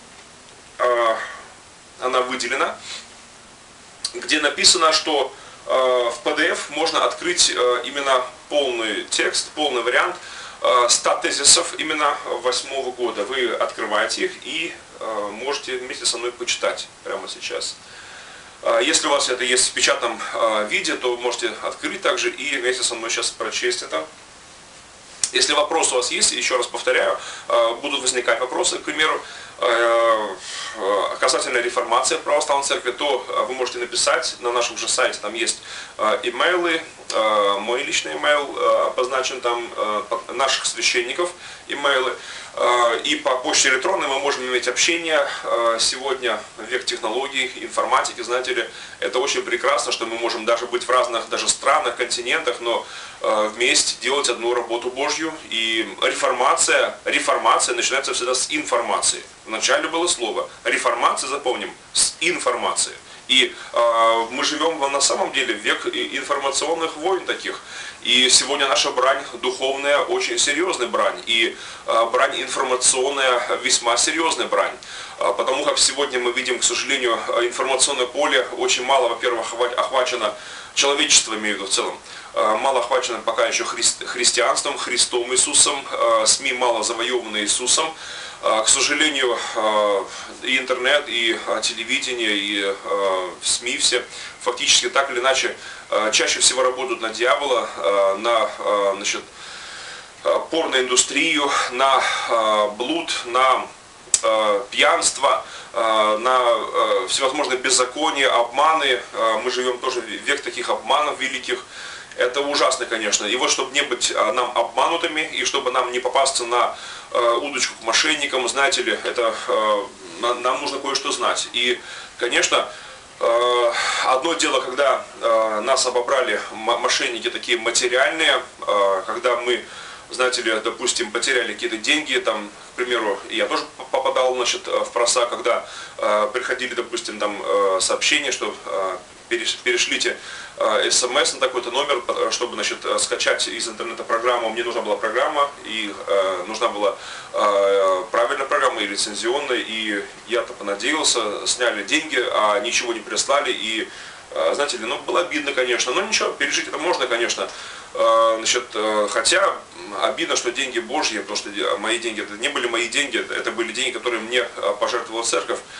она выделена, где написано, что в PDF можно открыть именно полный текст, полный вариант 100 тезисов именно 2008 года. Вы открываете их и можете вместе со мной почитать прямо сейчас. Если у вас это есть в печатном виде, то вы можете открыть также и вместе со мной сейчас прочесть это. Если вопросы у вас есть, еще раз повторяю, будут возникать вопросы, к примеру, касательно реформации в православной церкви, то вы можете написать на нашем же сайте, там есть имейлы, мой личный имейл обозначен там, наших священников имейлы, и по почте электронной мы можем иметь общение. Сегодня век технологий, информатики, знаете ли, это очень прекрасно, что мы можем даже быть в разных даже странах, континентах, но вместе делать одну работу Божью. И реформация начинается всегда с информации. Вначале было слово. Реформация, запомним, с информации. И мы живем на самом деле в век информационных войн таких. И сегодня наша брань духовная очень серьезная брань. И брань информационная весьма серьезная брань. Потому как сегодня мы видим, к сожалению, информационное поле очень мало, во-первых, охвачено человечеством, имею в виду в целом. Мало охвачено пока еще христианством, Христом Иисусом, СМИ мало завоеваны Иисусом. К сожалению, и интернет, и телевидение, и СМИ все фактически так или иначе чаще всего работают на дьявола, на порноиндустрию, на блуд, на пьянство, на всевозможные беззакония, обманы. Мы живем тоже в век таких обманов великих. Это ужасно, конечно. И вот, чтобы не быть нам обманутыми, и чтобы нам не попасться на удочку к мошенникам, знаете ли, это нам нужно кое-что знать. И, конечно, одно дело, когда нас обобрали мошенники такие материальные, когда мы, знаете ли, допустим, потеряли какие-то деньги, там, к примеру, я тоже попадал, значит, в просак, когда приходили, допустим, там сообщения, что перешлите смс на такой-то номер, чтобы, значит, скачать из интернета программу. Мне нужна была программа, и нужна была правильная программа, и лицензионная, и я-то понадеялся, сняли деньги, а ничего не прислали, и, знаете ли, ну, было обидно, конечно, но ничего, пережить это можно, конечно, значит, хотя обидно, что деньги Божьи, потому что мои деньги, это не были мои деньги, это были деньги, которые мне пожертвовала церковь.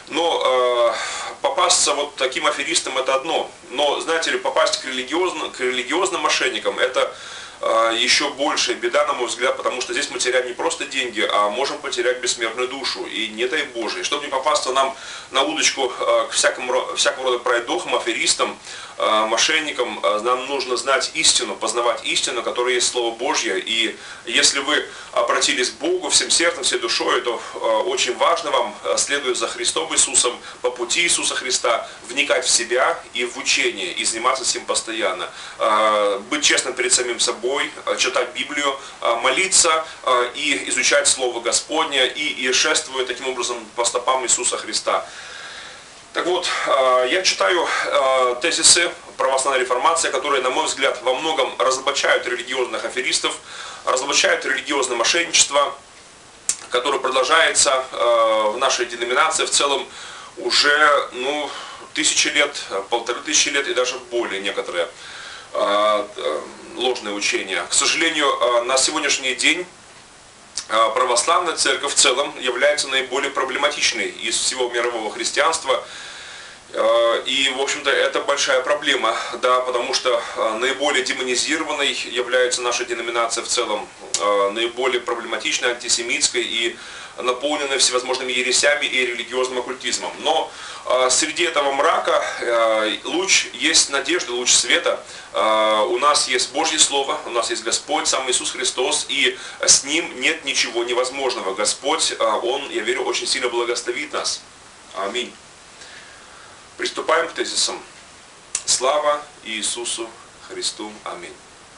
Но попасться вот таким аферистам — это одно. Но, знаете ли, попасть к религиозным мошенникам — это еще большая беда, на мой взгляд, потому что здесь мы теряем не просто деньги, а можем потерять бессмертную душу. И не дай Боже. И чтобы не попасться нам на удочку к всякого рода пройдохам, аферистам, мошенникам, нам нужно знать истину, познавать истину, которая есть Слово Божье. И если вы обратились к Богу всем сердцем, всей душой, то очень важно вам, следуя за Христом Иисусом, по пути Иисуса Христа, вникать в себя и в учение, и заниматься этим постоянно. Быть честным перед самим собой, читать Библию, молиться и изучать Слово Господне, и шествуя таким образом по стопам Иисуса Христа. Так вот, я читаю тезисы православной реформации, которые, на мой взгляд, во многом разоблачают религиозных аферистов, разоблачают религиозное мошенничество, которое продолжается в нашей деноминации в целом уже 1000 лет, 1500 лет и даже более некоторые ложные учения. К сожалению, на сегодняшний день православная церковь в целом является наиболее проблематичной из всего мирового христианства. И, в общем-то, это большая проблема, да, потому что наиболее демонизированной является наша деноминация в целом, наиболее проблематичной, антисемитской и наполненной всевозможными ересями и религиозным оккультизмом. Но среди этого мрака луч есть надежда, луч света. У нас есть Божье Слово, у нас есть Господь, сам Иисус Христос, и с Ним нет ничего невозможного. Господь, Он, я верю, очень сильно благословит нас. Аминь. Приступаем к тезисам. Слава Иисусу Христу. Аминь.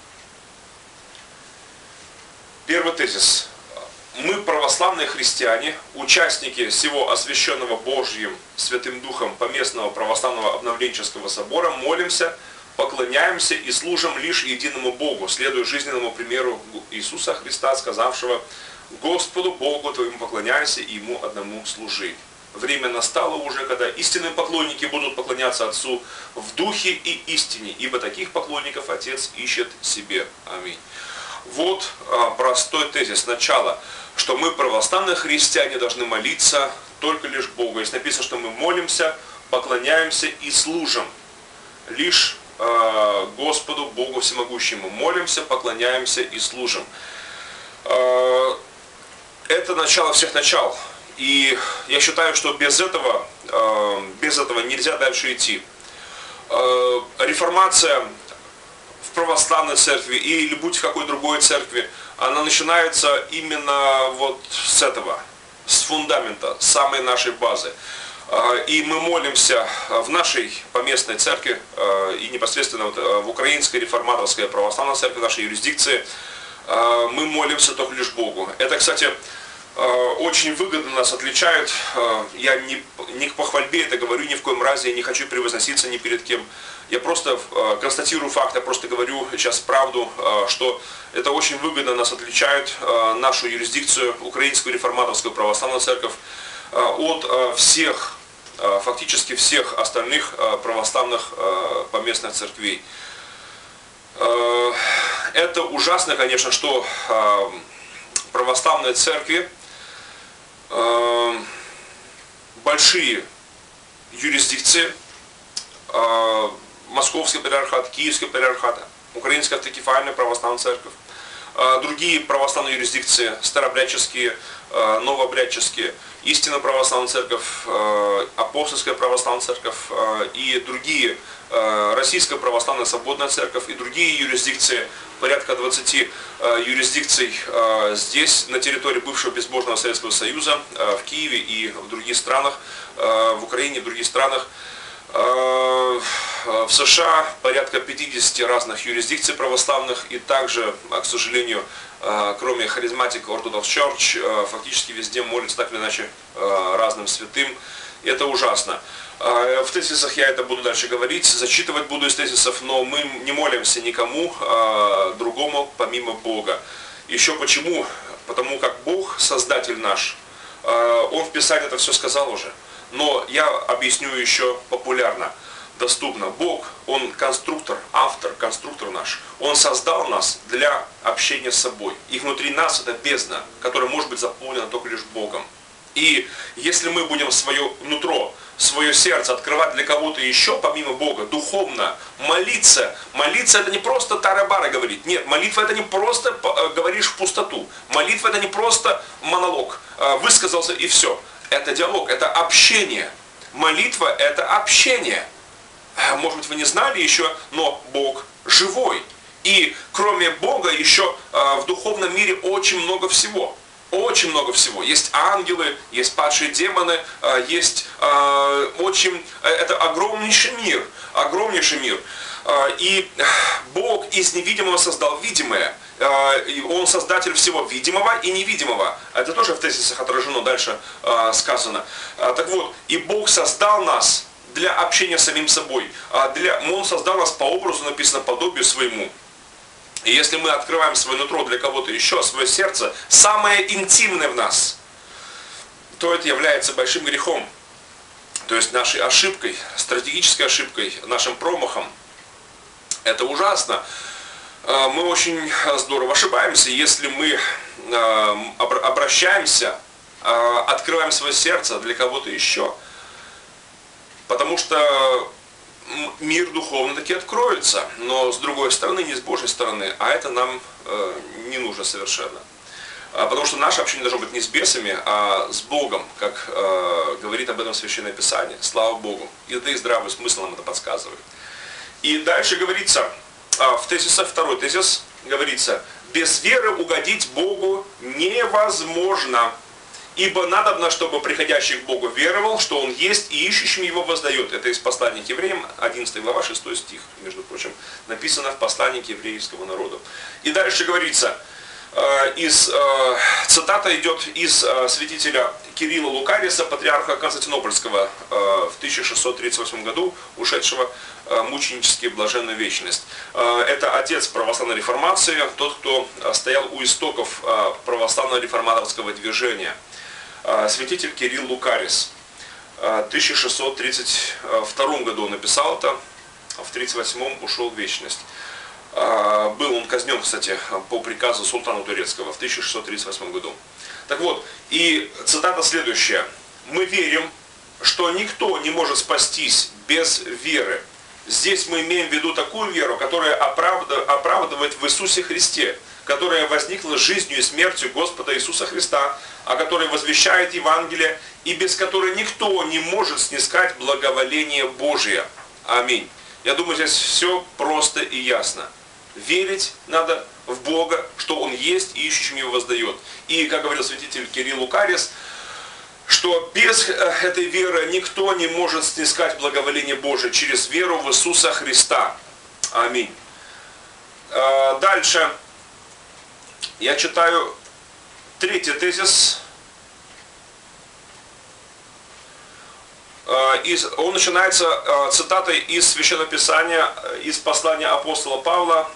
Первый тезис. Мы, православные христиане, участники всего освященного Божьим Святым Духом Поместного Православного Обновленческого Собора, молимся, поклоняемся и служим лишь единому Богу, следуя жизненному примеру Иисуса Христа, сказавшего: «Господу Богу твоему поклоняйся и Ему одному служи». Время настало уже, когда истинные поклонники будут поклоняться Отцу в духе и истине, ибо таких поклонников Отец ищет себе. Аминь. Вот простой тезис, начало, что мы, православные христиане, должны молиться только лишь Богу. Здесь написано, что мы молимся, поклоняемся и служим лишь Господу, Богу Всемогущему. Молимся, поклоняемся и служим. Это начало всех начал. И я считаю, что без этого нельзя дальше идти. Реформация в православной церкви или будь в какой другой церкви, она начинается именно вот с этого, с фундамента, с самой нашей базы. И мы молимся в нашей поместной церкви и непосредственно в Украинской реформаторской православной церкви, нашей юрисдикции, мы молимся только лишь Богу. Это, кстати, очень выгодно нас отличает. Я не к похвальбе это говорю, ни в коем разе, я не хочу превозноситься ни перед кем. Я просто констатирую факт, я просто говорю сейчас правду, что это очень выгодно нас отличает, нашу юрисдикцию, Украинскую реформаторскую православную церковь, от всех, фактически всех остальных православных поместных церквей. Это ужасно, конечно, что православные церкви, большие юрисдикции, Московский патриархат, Киевский патриархат, Украинская автокефальная православная церковь, другие православные юрисдикции, старообрядческие, новообрядческие, истинно православная церковь, апостольская православная церковь и другие, Российская православная свободная церковь и другие юрисдикции, порядка 20 юрисдикций здесь, на территории бывшего безбожного Советского Союза, в Киеве и в других странах, в Украине и в других странах. В США порядка 50 разных юрисдикций православных, и также, к сожалению, кроме Charismatic Orthodox Church, фактически везде молятся так или иначе разным святым. И это ужасно. В тезисах я это буду дальше говорить, зачитывать буду из тезисов, но мы не молимся никому другому помимо Бога. Еще почему? Потому как Бог, Создатель наш, Он в Писании это все сказал уже. Но я объясню еще популярно, доступно. Бог, Он конструктор, автор, конструктор наш. Он создал нас для общения с собой. И внутри нас это бездна, которая может быть заполнена только лишь Богом. И если мы будем свое нутро, свое сердце открывать для кого-то еще, помимо Бога, духовно, молиться. Молиться это не просто тара-бара говорить. Нет, молитва это не просто говоришь в пустоту. Молитва это не просто монолог. Высказался и все. Это диалог, это общение. Молитва это общение. Может быть, вы не знали еще, но Бог живой. И кроме Бога еще в духовном мире очень много всего. Очень много всего. Есть ангелы, есть падшие демоны, есть это огромнейший мир. Огромнейший мир. И Бог из невидимого создал видимое. Он создатель всего видимого и невидимого. Это тоже в тезисах отражено, дальше сказано. Так вот, и Бог создал нас для общения с самим собой. Он создал нас по образу, написано, подобию своему. И если мы открываем свое нутро для кого-то еще, свое сердце, самое интимное в нас, то это является большим грехом. То есть нашей ошибкой, стратегической ошибкой, нашим промахом. Это ужасно. Мы очень здорово ошибаемся, если мы обращаемся, открываем свое сердце для кого-то еще. Потому что мир духовно таки откроется, но с другой стороны, не с Божьей стороны, а это нам не нужно совершенно. Потому что наше общение должно быть не с бесами, а с Богом, как говорит об этом Священное Писание. Слава Богу. И да и здравый смысл нам это подсказывает. И дальше говорится, в тезисе, второй тезис говорится, без веры угодить Богу невозможно. Ибо надобно, чтобы приходящий к Богу веровал, что Он есть, и ищущим Его воздает. Это из послания к евреям, 11 глава, 6 стих, между прочим, написано в послании к еврейскому народу. И дальше говорится, цитата идет из святителя Кирилла Лукариса, патриарха Константинопольского, в 1638 году, ушедшего мученически в блаженную вечность. Это отец православной реформации, тот, кто стоял у истоков православно-реформаторского движения. Святитель Кирилл Лукарис. В 1632 году он написал это, в 1938 ушел в вечность. Был он казнен, кстати, по приказу султана турецкого в 1638 году. Так вот, и цитата следующая. «Мы верим, что никто не может спастись без веры. Здесь мы имеем в виду такую веру, которая оправдывает в Иисусе Христе, которая возникла жизнью и смертью Господа Иисуса Христа, о которой возвещает Евангелие, и без которой никто не может снискать благоволение Божие». Аминь. Я думаю, здесь все просто и ясно. Верить надо в Бога, что Он есть и ищущим Его воздает. И, как говорил святитель Кирилл Лукарис, что без этой веры никто не может снискать благоволение Божие через веру в Иисуса Христа. Аминь. Дальше я читаю третий тезис. Он начинается цитатой из Священного Писания, из послания апостола Павла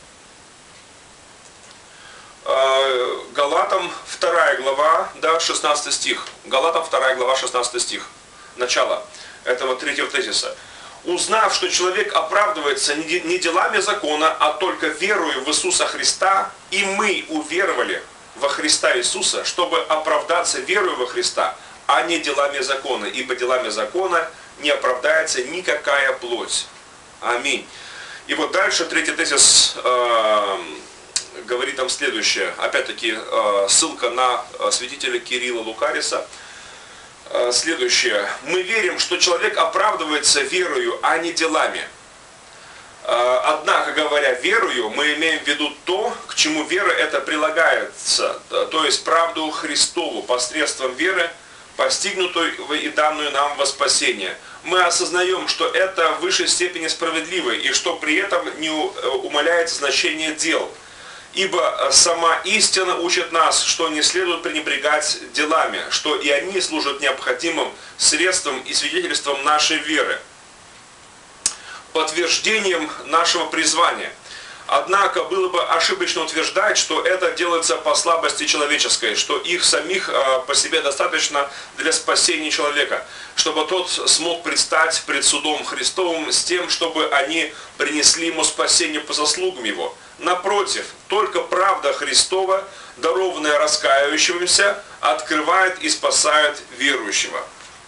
Галатам 2 глава, 16 стих. Галатам 2 глава, 16 стих. Начало этого третьего тезиса. «Узнав, что человек оправдывается не делами закона, а только верою в Иисуса Христа, и мы уверовали во Христа Иисуса, чтобы оправдаться верою во Христа, а не делами закона, ибо делами закона не оправдается никакая плоть». Аминь. И вот дальше третий тезис говорит там следующее. Опять-таки ссылка на святителя Кирилла Лукариса. Следующее. «Мы верим, что человек оправдывается верою, а не делами. Однако, говоря верою, мы имеем в виду то, к чему вера это прилагается, то есть правду Христову посредством веры, постигнутую и данную нам во спасение. Мы осознаем, что это в высшей степени справедливо, и что при этом не умаляется значение дел. Ибо сама истина учит нас, что не следует пренебрегать делами, что и они служат необходимым средством и свидетельством нашей веры, подтверждением нашего призвания. Однако было бы ошибочно утверждать, что это делается по слабости человеческой, что их самих по себе достаточно для спасения человека, чтобы тот смог предстать пред судом Христовым с тем, чтобы они принесли ему спасение по заслугам его. Напротив, только правда Христова, дарованная раскаивающимся, открывает и спасает верующего.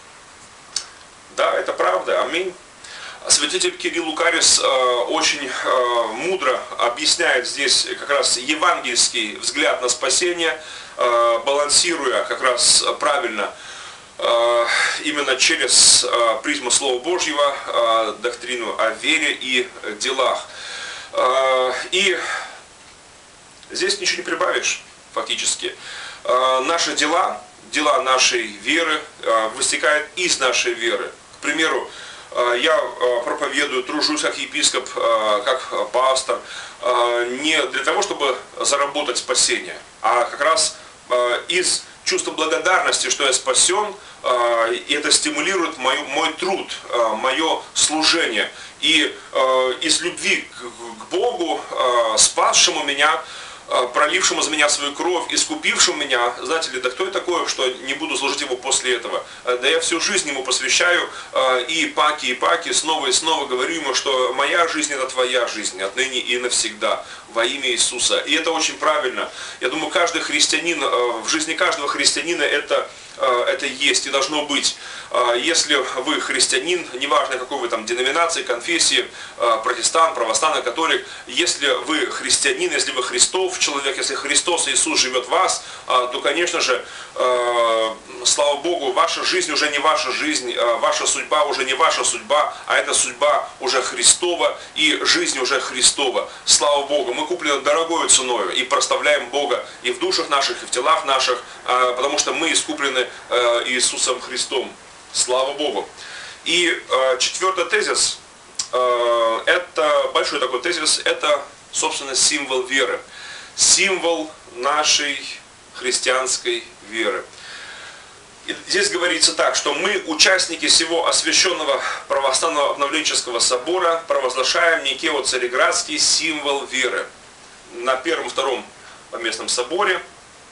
Да, это правда. Аминь. Святитель Кирилл Лукарис очень мудро объясняет здесь как раз евангельский взгляд на спасение, балансируя как раз правильно именно через призму Слова Божьего доктрину о вере и делах. И здесь ничего не прибавишь фактически. Наши дела нашей веры вытекают из нашей веры. К примеру, я проповедую, тружусь как епископ, как пастор, не для того, чтобы заработать спасение, а как раз из чувства благодарности, что я спасен, и это стимулирует мой труд, мое служение. И из любви к Богу, спасшему меня, пролившему за меня свою кровь, искупившему меня, знаете ли, да кто я такой, что не буду служить Ему после этого? Да я всю жизнь Ему посвящаю, и паки, снова и снова говорю Ему, что моя жизнь это Твоя жизнь, отныне и навсегда, во имя Иисуса. И это очень правильно. Я думаю, каждый христианин, в жизни каждого христианина это есть и должно быть. Если вы христианин, неважно какой вы там деноминации, конфессии, протестант, православный, католик, если вы христианин, если вы Христов человек, если Христос Иисус живет в вас, то, конечно же, слава Богу, ваша жизнь уже не ваша жизнь, ваша судьба уже не ваша судьба, а это судьба уже Христова и жизнь уже Христова. Слава Богу, мы куплены дорогой ценою и прославляем Бога и в душах наших, и в телах наших, потому что мы искуплены Иисусом Христом. Слава Богу. И четвертый тезис, это большой такой тезис, это, собственно, символ веры. Символ нашей христианской веры. И здесь говорится так, что мы, участники всего освященного православного обновленческого собора, провозглашаем Никео-Цареградский символ веры. На первом-втором поместном соборе,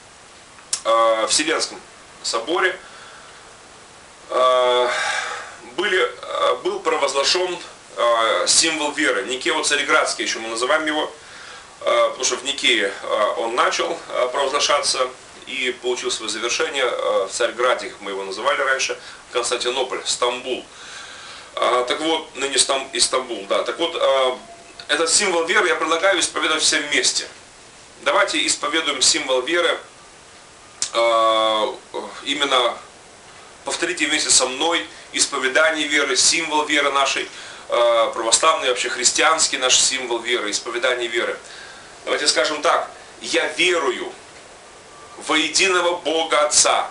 Вселенском соборе, был провозглашен символ веры, Никео-Цареградский, еще мы называем его, потому что в Никее он начал провозглашаться и получил свое завершение в Царьграде, как мы его называли раньше, Константинополь, Стамбул. Так вот, ныне Истамбул, да. Так вот, этот символ веры я предлагаю исповедовать всем вместе. Давайте исповедуем символ веры, именно повторите вместе со мной исповедание веры, символ веры нашей, православный, вообще христианский наш символ веры, исповедание веры. Давайте скажем так: я верую во единого Бога Отца,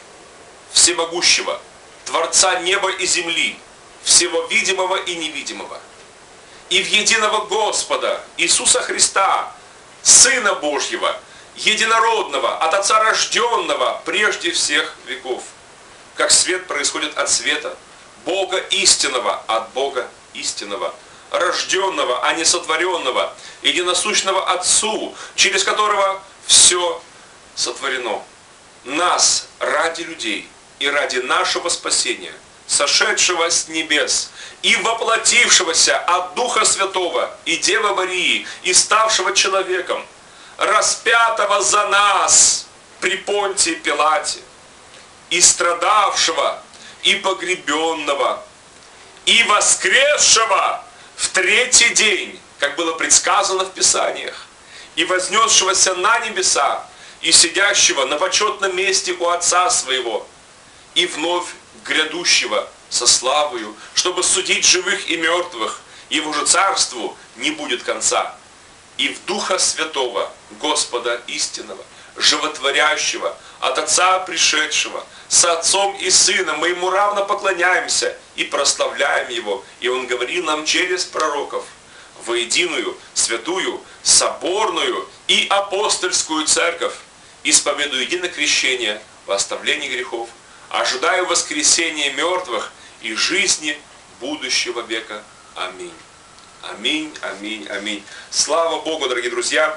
всемогущего, Творца неба и земли, всего видимого и невидимого, и в единого Господа Иисуса Христа, Сына Божьего, единородного, от Отца рожденного прежде всех веков, как свет происходит от света, Бога истинного от Бога истинного, рожденного, а не сотворенного, единосущного Отцу, через которого все сотворено. Нас ради людей и ради нашего спасения, сошедшего с небес и воплотившегося от Духа Святого и Девы Марии, и ставшего человеком, распятого за нас при Понтии Пилате, и страдавшего, и погребенного, и воскресшего в третий день, как было предсказано в Писаниях, и вознесшегося на небеса, и сидящего на почетном месте у Отца Своего, и вновь грядущего со славою, чтобы судить живых и мертвых, Его же царству не будет конца. И в Духа Святого, Господа истинного, животворящего, от Отца пришедшего, с Отцом и Сыном, мы Ему равно поклоняемся и прославляем Его. И Он говорил нам через пророков: во единую, святую, соборную и апостольскую церковь исповедую единое крещение во оставлении грехов, ожидаю воскресения мертвых и жизни будущего века. Аминь. Аминь, аминь, аминь. Слава Богу, дорогие друзья.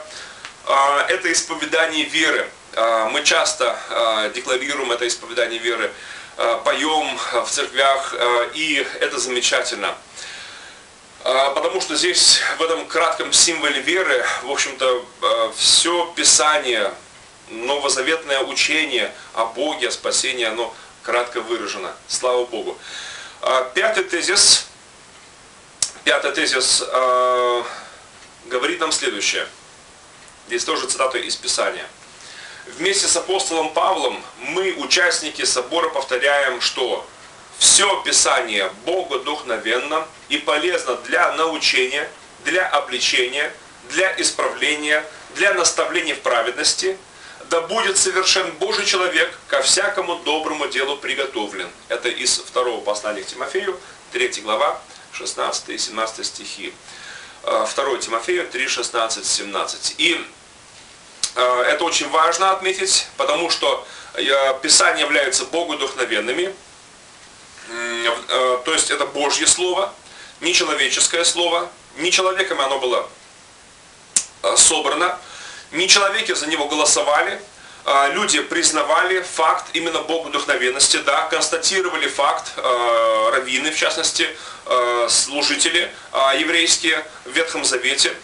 Это исповедание веры. Мы часто декларируем это исповедание веры, поем в церквях, и это замечательно. Потому что здесь, в этом кратком символе веры, в общем-то, все Писание новозаветное учение о Боге, о спасении, оно кратко выражено. Слава Богу. Пятый тезис говорит нам следующее. Здесь тоже цитата из Писания. Вместе с апостолом Павлом мы, участники собора, повторяем, что все Писание богодухновенно и полезно для научения, для обличения, для исправления, для наставления в праведности, да будет совершен Божий человек, ко всякому доброму делу приготовлен. Это из 2 послания к Тимофею, 3 глава, 16 и 17 стихи. 2 Тимофею 3, 16, 17. И это очень важно отметить, потому что Писания являются богодухновенными, то есть это Божье Слово, не человеческое Слово, не человеками оно было собрано, не человеки за него голосовали, люди признавали факт именно богодухновенности, да, констатировали факт, раввины, в частности, служители еврейские в Ветхом Завете,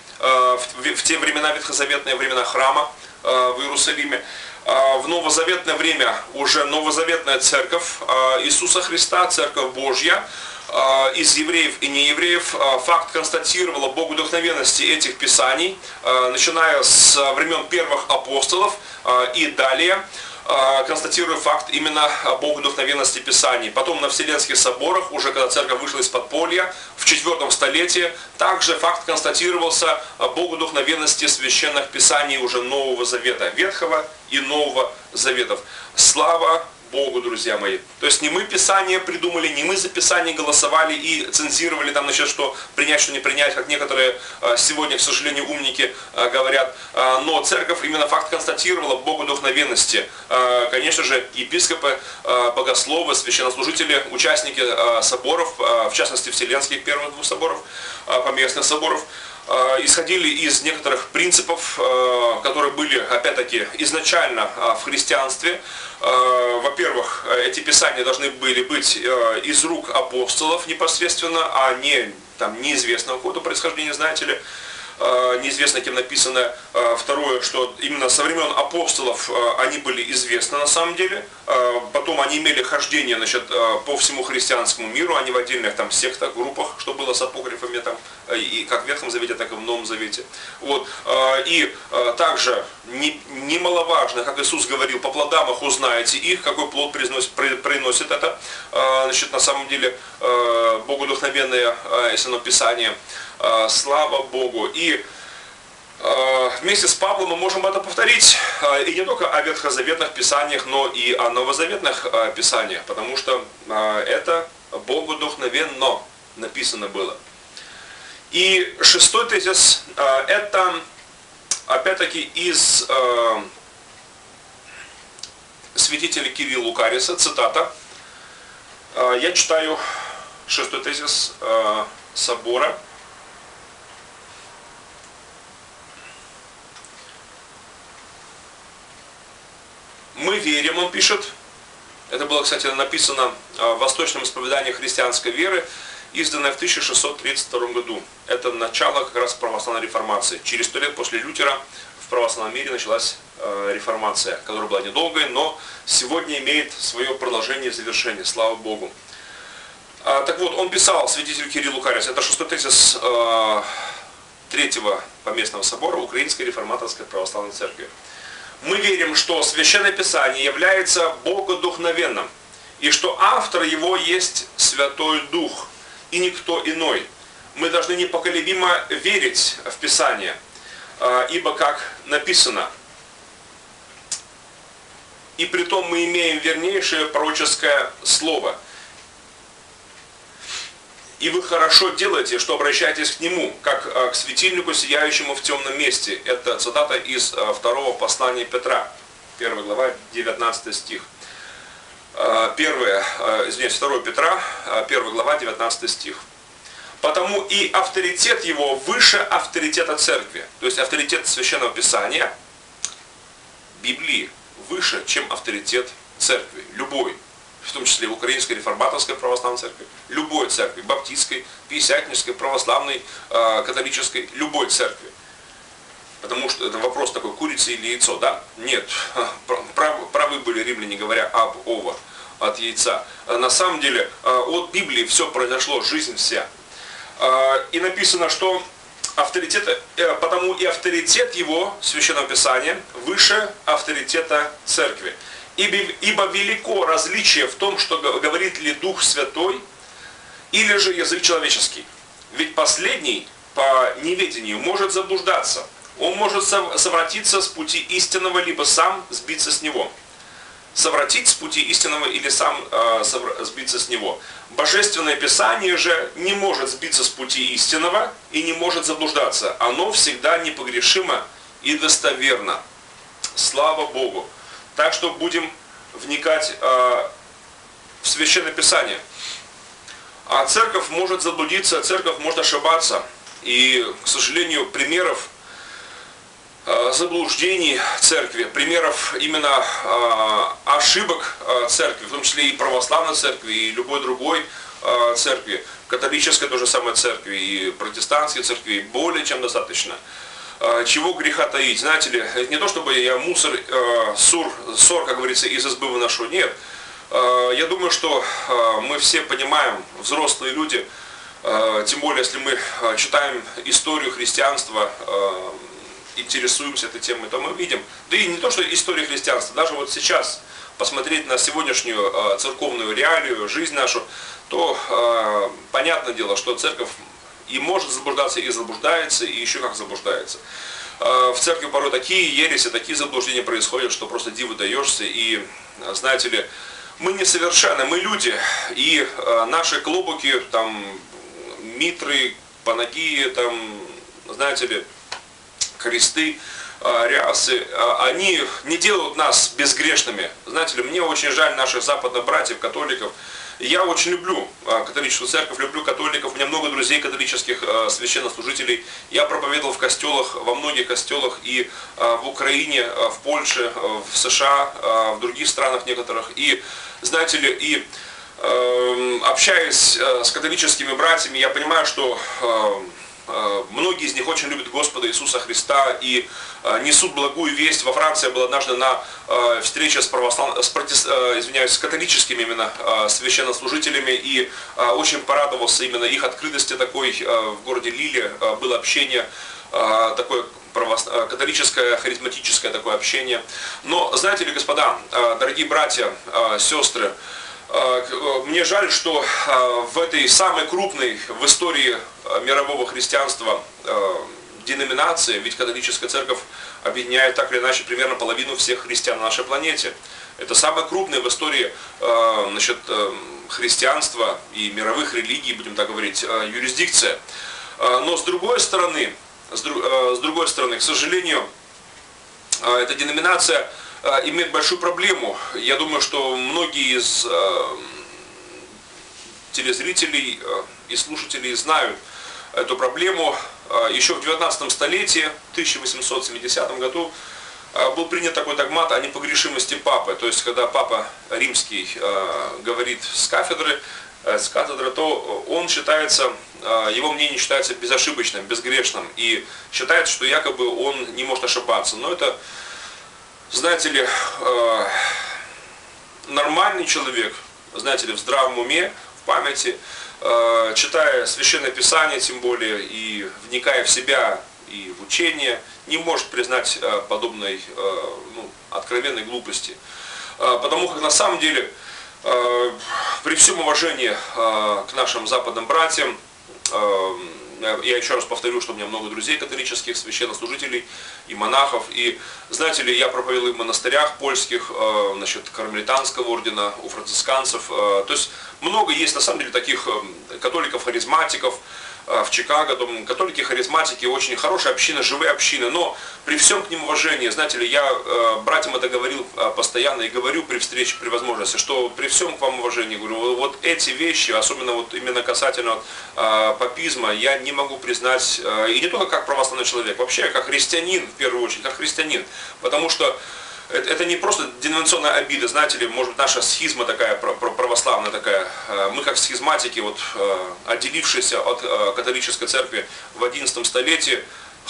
в те времена, ветхозаветные времена храма в Иерусалиме. В новозаветное время уже новозаветная церковь Иисуса Христа, церковь Божья, из евреев и неевреев, факт констатировала богодухновенности этих писаний, начиная с времен первых апостолов и далее, констатируя факт именно богодухновенности Писаний. Потом на Вселенских соборах, уже когда церковь вышла из подполья, в 4 столетии, также факт констатировался богодухновенности священных Писаний уже Нового Завета, Ветхого и Нового Заветов. Слава Богу, друзья мои. То есть не мы Писание придумали, не мы за Писание голосовали и цензировали там, значит, что принять, что не принять, как некоторые сегодня, к сожалению, умники говорят. Но церковь именно факт констатировала богодухновенности. Конечно же, епископы, богословы, священнослужители, участники соборов, в частности, Вселенских первых 2 соборов, поместных соборов, исходили из некоторых принципов, которые были, опять-таки, изначально в христианстве. Во-первых, эти писания должны были быть из рук апостолов непосредственно, а не там, неизвестного какого-то происхождения, знаете ли, неизвестно кем написано. Второе, что именно со времен апостолов они были известны на самом деле. Потом они имели хождение, значит, по всему христианскому миру, они в отдельных там сектах, группах, что было с апокрифами там, и как в Ветхом Завете, так и в Новом Завете. Вот. И также немаловажно, как Иисус говорил, по плодам их узнаете их, какой плод приносит это. Значит, на самом деле богодухновенное, если оно Писание. Слава Богу. И вместе с Павлом мы можем это повторить. И не только о ветхозаветных писаниях, но и о новозаветных писаниях. Потому что это богодухновенно написано было. И 6-й тезис, это опять-таки из святителя Кирилла Лукариса, цитата. Я читаю 6-й тезис собора. Мы верим, он пишет, это было, кстати, написано в Восточном исповедании христианской веры, изданное в 1632 году. Это начало как раз православной реформации. Через 100 лет после Лютера в православном мире началась реформация, которая была недолгой, но сегодня имеет свое продолжение и завершение, слава Богу. Так вот, он писал, святитель Кирилл Лукарис, это 6-й тезис 3-го поместного собора Украинской реформаторской православной церкви. Мы верим, что Священное Писание является богодухновенным, и что автор его есть Святой Дух, и никто иной. Мы должны непоколебимо верить в Писание, ибо как написано, и притом мы имеем вернейшее пророческое слово. И вы хорошо делаете, что обращаетесь к нему, как к светильнику, сияющему в темном месте. Это цитата из 2 послания Петра, 1 глава, 19 стих. 2 Петра, 1 глава, 19 стих. Потому и авторитет его выше авторитета церкви. То есть авторитет Священного Писания, Библии, выше, чем авторитет церкви. Любой. В том числе Украинской реформаторской православной церкви, любой церкви, баптистской, пятидесятнической, православной, католической, любой церкви. Потому что это вопрос такой, курица или яйцо, да? Нет, правы были римляне, говоря об ова, от яйца. На самом деле, от Библии все произошло, жизнь вся. И написано, что потому и авторитет его, Священного Писания, выше авторитета Церкви. Ибо велико различие в том, что говорит ли Дух Святой, или же язык человеческий. Ведь последний по неведению может заблуждаться. Он может совратиться с пути истинного, либо сам сбиться с него. Совратить с пути истинного или сам сбиться с него. Божественное Писание же не может сбиться с пути истинного и не может заблуждаться. Оно всегда непогрешимо и достоверно. Слава Богу. Так что будем вникать в Священное Писание. А церковь может заблудиться, церковь может ошибаться. И, к сожалению, примеров заблуждений церкви, примеров именно ошибок церкви, в том числе и православной церкви, и любой другой церкви, католической тоже самой церкви, и протестантской церкви, более чем достаточно. Чего греха таить? Знаете ли, это не то, чтобы я мусор, ссор, как говорится, из избы выношу, нет. Я думаю, что мы все понимаем, взрослые люди, тем более, если мы читаем историю христианства, интересуемся этой темой, то мы видим, да и не то, что история христианства, даже вот сейчас посмотреть на сегодняшнюю церковную реалию, жизнь нашу, то понятное дело, что церковь и может заблуждаться, и заблуждается, и еще как заблуждается. В церкви порой такие ереси, такие заблуждения происходят, что просто диву даешься. И, знаете ли, мы несовершенны, мы люди, и наши клобуки, там, митры, панагии, там, знаете ли, кресты, рясы, они не делают нас безгрешными. Знаете ли, мне очень жаль наших западных братьев, католиков. Я очень люблю католическую церковь, люблю католиков. У меня много друзей католических священнослужителей. Я проповедовал в костелах, во многих костелах и в Украине, в Польше, в США, в других странах некоторых. И, знаете ли, и общаясь с католическими братьями, я понимаю, что многие из них очень любят Господа Иисуса Христа и несут благую весть. Во Франции я был однажды на встрече с католическими именно священнослужителями и очень порадовался именно их открытости такой. В городе Лиле было общение такое католическое, харизматическое такое общение. Но, знаете ли, господа, дорогие братья, сестры, мне жаль, что в этой самой крупной в истории мирового христианства деноминации, ведь католическая церковь объединяет так или иначе примерно половину всех христиан на нашей планете. Это самая крупная в истории христианства и мировых религий, будем так говорить, юрисдикция. Но с другой стороны, к сожалению, эта деноминация имеет большую проблему. Я думаю, что многие из телезрителей и слушателей знают эту проблему. Еще в 19 столетии, в 1870 году, был принят такой догмат о непогрешимости папы. То есть, когда папа римский говорит с кафедры, то он считается, его мнение считается безошибочным, безгрешным. И считается, что якобы он не может ошибаться. Но это, знаете ли, нормальный человек, знаете ли, в здравом уме, в памяти, читая Священное Писание, тем более, и вникая в себя и в учение, не может признать подобной откровенной глупости. Потому как на самом деле, при всем уважении к нашим западным братьям, я еще раз повторю, что у меня много друзей католических, священнослужителей и монахов. И, знаете ли, я проповедовал в монастырях польских, кармелитанского ордена, у францисканцев. То есть много есть, на самом деле, таких католиков-харизматиков в Чикаго. Католики, харизматики, очень хорошая община, живые общины. Но при всем к ним уважении, знаете ли, я братьям это говорил постоянно и говорю при встрече, при возможности, что при всем к вам уважении, говорю, вот эти вещи, особенно вот именно касательно папизма, я не могу признать, и не только как православный человек, вообще как христианин, в первую очередь, как христианин. Потому что это не просто деноминационная обида, знаете ли, может быть, наша схизма такая, православная такая. Мы как схизматики, вот, отделившиеся от католической церкви в XI столетии,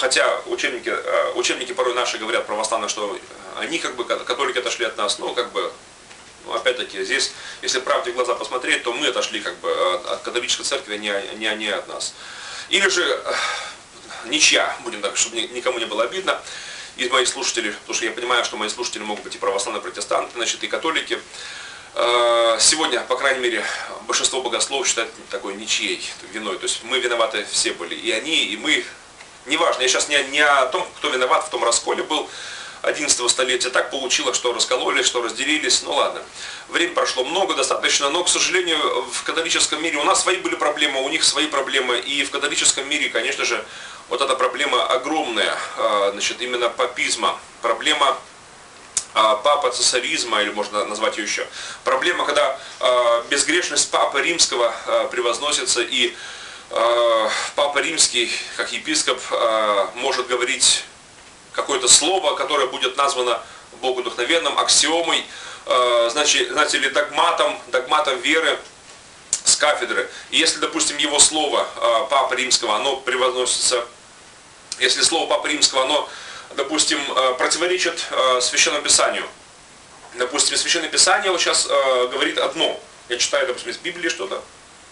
хотя учебники порой наши говорят православные, что они как бы, католики отошли от нас, ну как бы, ну, опять-таки, здесь, если правде в глаза посмотреть, то мы отошли как бы от католической церкви, не они от нас. Или же ничья, будем так, чтобы никому не было обидно, из моих слушателей, потому что я понимаю, что мои слушатели могут быть и православные протестанты, значит, и католики. Сегодня, по крайней мере, большинство богословов считают такой ничьей виной. То есть мы виноваты все были, и они, и мы. Неважно, я сейчас не о том, кто виноват в том расколе был 11 столетия. Так получилось, что раскололись, что разделились. Ну ладно, время прошло много достаточно, но, к сожалению, в католическом мире у нас свои были проблемы, у них свои проблемы. И в католическом мире, конечно же, вот эта проблема огромная, значит, именно папизма, проблема папа-цесаризма, или можно назвать ее еще. Проблема, когда безгрешность Папы Римского превозносится, и Папа Римский, как епископ, может говорить какое-то слово, которое будет названо богодухновенным, аксиомой, знаете ли, догматом веры с кафедры. И если, допустим, его слово Папы Римского, оно превозносится, если слово Папы Римского, оно, допустим, противоречит Священному Писанию. Допустим, Священное Писание вот сейчас говорит одно. Я читаю, допустим, из Библии что-то.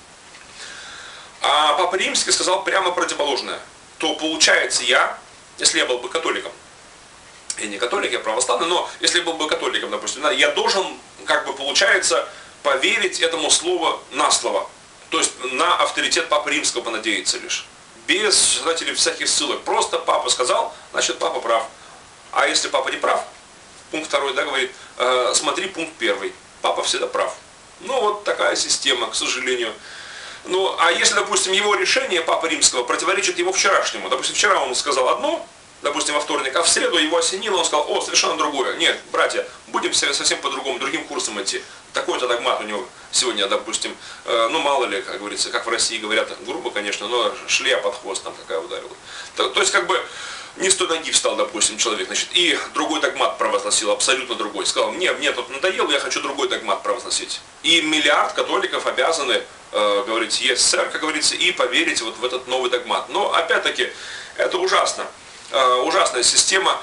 А Папа Римский сказал прямо противоположное. То получается если я был бы католиком, я не католик, я православный, но если я был бы католиком, допустим, я должен, как бы получается, поверить этому слову на слово. То есть на авторитет Папы Римского понадеяться лишь. Без, знаете ли, всяких ссылок. Просто Папа сказал, значит Папа прав. А если Папа не прав, пункт 2, да, говорит, смотри пункт 1. Папа всегда прав. Ну вот такая система, к сожалению. Ну, а если, допустим, его решение Папы Римского противоречит его вчерашнему, допустим, вчера он сказал одно, допустим, во вторник, а в среду его осенило, он сказал, совершенно другое. Нет, братья, будем совсем по-другому, другим курсом идти. Такой-то догмат у него сегодня, допустим, ну мало ли, как говорится, как в России говорят, грубо, конечно, но шлея под хвост там какая ударила. То есть, как бы, не с той ноги встал, допустим, человек, значит, и другой догмат провозгласил, абсолютно другой. Сказал, мне тут надоело, я хочу другой догмат провозгласить. И миллиард католиков обязаны говорить yes, sir, как говорится, и поверить вот в этот новый догмат. Но, опять-таки, это ужасно. Ужасная система.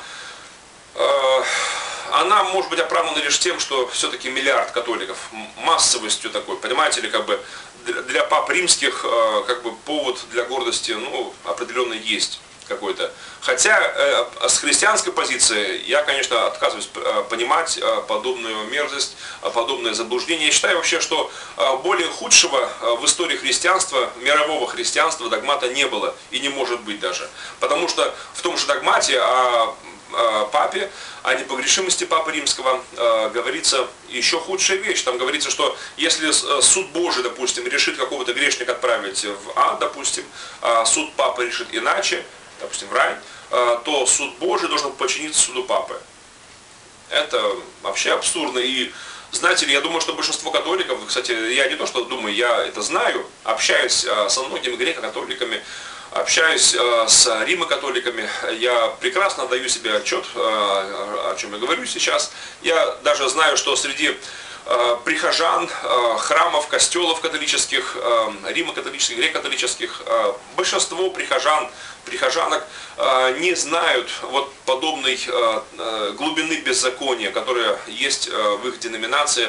Она может быть оправдана лишь тем, что все-таки миллиард католиков, массовостью такой, понимаете ли, как бы для пап римских как бы повод для гордости, ну, определенно есть какой-то. Хотя с христианской позиции я, конечно, отказываюсь понимать подобную мерзость, подобное заблуждение. Я считаю вообще, что более худшего в истории христианства, мирового христианства, догмата не было и не может быть даже. Потому что в том же догмате о папе, о непогрешимости Папы Римского говорится еще худшая вещь. Там говорится, что если суд Божий, допустим, решит какого-то грешника отправить в ад, допустим, а суд Папы решит иначе, допустим, в рай, то суд Божий должен подчиниться суду Папы. Это вообще абсурдно. И, знаете ли, я думаю, что большинство католиков, кстати, я не то что думаю, я это знаю, общаюсь со многими греко-католиками, общаюсь с римо-католиками, я прекрасно отдаю себе отчет, о чем я говорю сейчас. Я даже знаю, что среди прихожан, храмов, костелов католических, римо-католических, греко-католических, большинство прихожанок не знают вот подобной глубины беззакония, которая есть в их деноминации.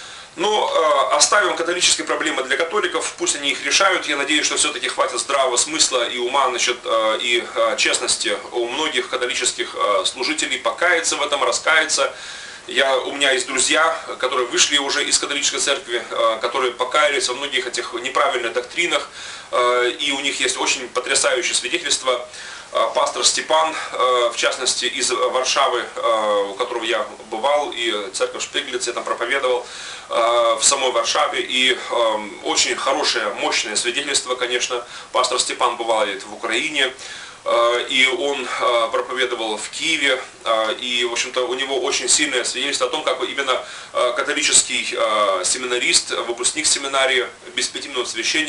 Но оставим католические проблемы для католиков, пусть они их решают. Я надеюсь, что все-таки хватит здравого смысла и ума, значит, и честности у многих католических служителей покаяться в этом, раскаяться. У меня есть друзья, которые вышли уже из католической церкви, которые покаялись во многих этих неправильных доктринах, и у них есть очень потрясающее свидетельство. Пастор Степан, в частности, из Варшавы, у которого я бывал, и церковь Шпиглиц, я там проповедовал в самой Варшаве, и очень хорошее, мощное свидетельство, конечно. Пастор Степан бывает в Украине, и он проповедовал в Киеве, и, в общем-то, у него очень сильное свидетельство о том, как именно католический семинарист, выпускник семинарии, беспятимный священник,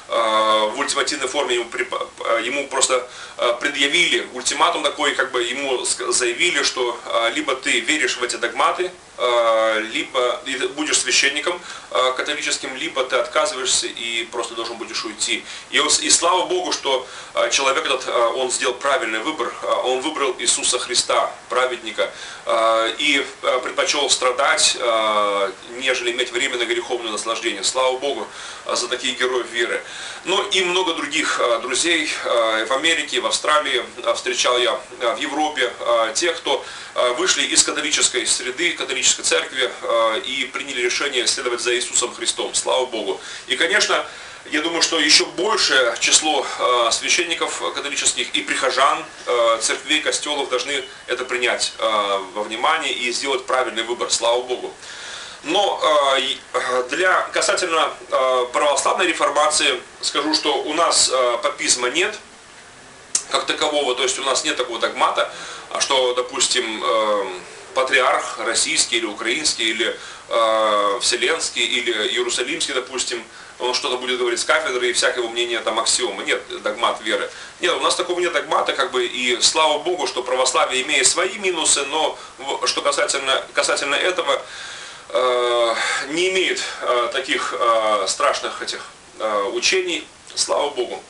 в ультимативной форме ему просто предъявили ультиматум такой, как бы ему заявили, что либо ты веришь в эти догматы, либо будешь священником католическим, либо ты отказываешься и просто должен будешь уйти. И слава Богу, что человек этот, он сделал правильный выбор, он выбрал Иисуса Христа, праведника, и предпочел страдать, нежели иметь временное греховное наслаждение. Слава Богу за таких героев веры. Ну и много других друзей в Америке, в Австралии встречал я, в Европе, тех, кто вышли из католической среды, католической церкви и приняли решение следовать за Иисусом Христом. Слава Богу. И, конечно, я думаю, что еще большее число священников католических и прихожан, церквей, костелов должны это принять во внимание и сделать правильный выбор. Слава Богу. Но касательно православной реформации скажу, что у нас папизма нет как такового, то есть у нас нет такого догмата, что, допустим, патриарх российский или украинский, или вселенский, или иерусалимский, допустим, он что-то будет говорить с кафедры и всякого мнения там аксиомы. Нет догмат веры. Нет, у нас такого нет догмата, как бы, и слава Богу, что православие имеет свои минусы, но что касательно этого, не имеет таких страшных этих учений, слава Богу.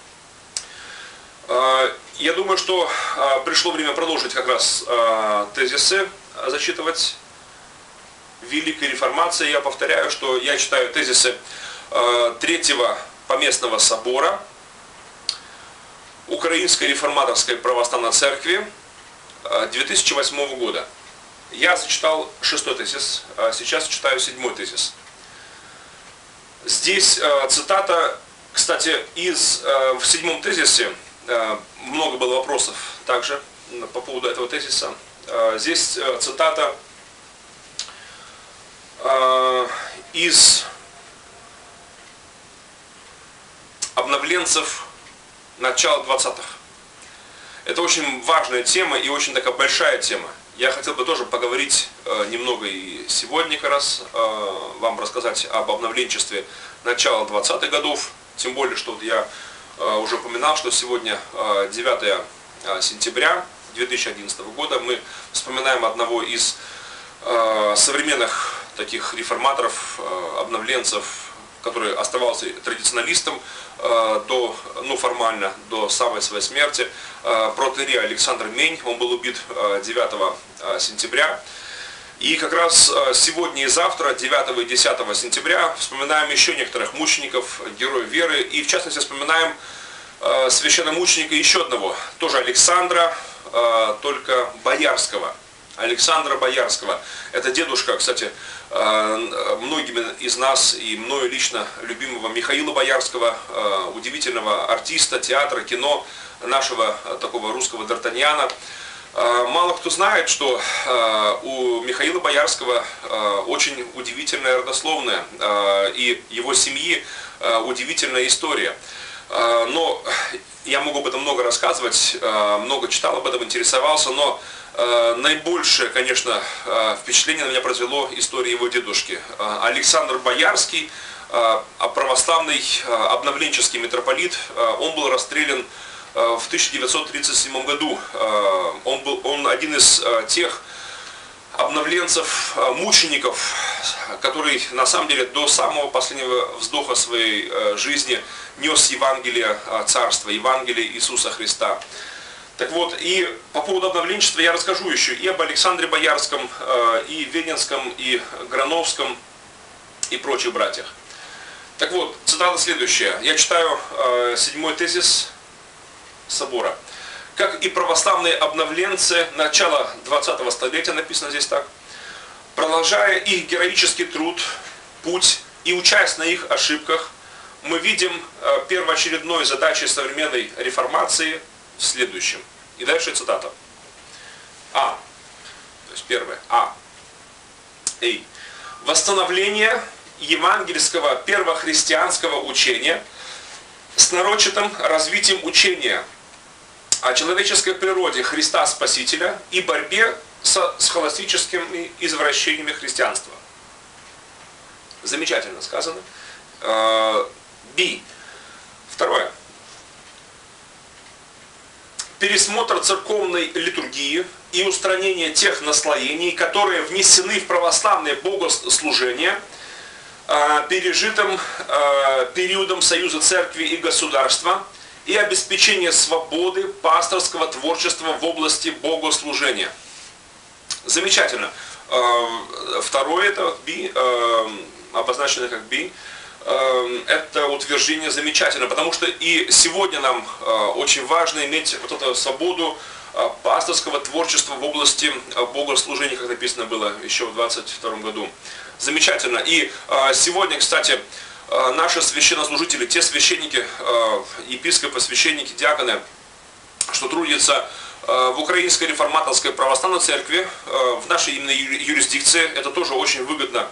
Я думаю, что пришло время продолжить как раз тезисы зачитывать Великой Реформации. Я повторяю, что я читаю тезисы Третьего Поместного Собора Украинской Реформаторской Православной Церкви 2008 года. Я зачитал 6-й тезис, сейчас читаю 7-й тезис. Здесь цитата, кстати, в 7-м тезисе, много было вопросов также по поводу этого тезиса. Здесь цитата из обновленцев начала 20-х. Это очень важная тема и очень такая большая тема. Я хотел бы тоже поговорить немного и сегодня как раз вам рассказать об обновленчестве начала 20-х годов. Тем более, что я уже упоминал, что сегодня 9 сентября 2011 года мы вспоминаем одного из современных таких реформаторов, обновленцев, который оставался традиционалистом формально до самой своей смерти, протоиерей Александр Мень. Он был убит 9 сентября. И как раз сегодня и завтра, 9 и 10 сентября, вспоминаем еще некоторых мучеников, героев веры. И в частности вспоминаем священномученика еще одного, тоже Александра, только Боярского. Александра Боярского. Это дедушка, кстати, многими из нас и мною лично любимого Михаила Боярского, удивительного артиста театра, кино, нашего такого русского Д'Артаньяна. Мало кто знает, что у Михаила Боярского очень удивительная родословная, и его семьи удивительная история. Но я могу об этом много рассказывать, много читал об этом, интересовался, но наибольшее, конечно, впечатление на меня произвело история его дедушки. Александр Боярский, православный обновленческий митрополит, он был расстрелян в 1937 году. Он один из тех обновленцев, мучеников, который на самом деле до самого последнего вздоха своей жизни нес Евангелие Царства, Евангелие Иисуса Христа. Так вот, и по поводу обновленчества я расскажу еще и об Александре Боярском, и Веденском, и Грановском, и прочих братьях. Так вот, цитата следующая. Я читаю 7-й тезис собора. Как и православные обновленцы начала 20-го столетия, написано здесь так, продолжая их героический труд, путь и учась на их ошибках, мы видим первоочередной задачей современной реформации в следующем. И дальше цитата. То есть первое. Восстановление евангельского первохристианского учения с нарочитым развитием учения о человеческой природе Христа Спасителя и борьбе со схоластическими извращениями христианства. Замечательно сказано. Второе. Пересмотр церковной литургии и устранение тех наслоений, которые внесены в православное богослужение пережитым периодом союза церкви и государства, и обеспечение свободы пасторского творчества в области богослужения. Замечательно. Второе, это B, обозначено как B. Это утверждение замечательно, потому что и сегодня нам очень важно иметь вот эту свободу пасторского творчества в области богослужения, как написано было еще в 22 году. Замечательно. И сегодня, кстати, наши священнослужители, те священники, епископы, священники, диаконы, что трудятся в Украинской реформаторской православной церкви, в нашей именно юрисдикции, это тоже очень выгодно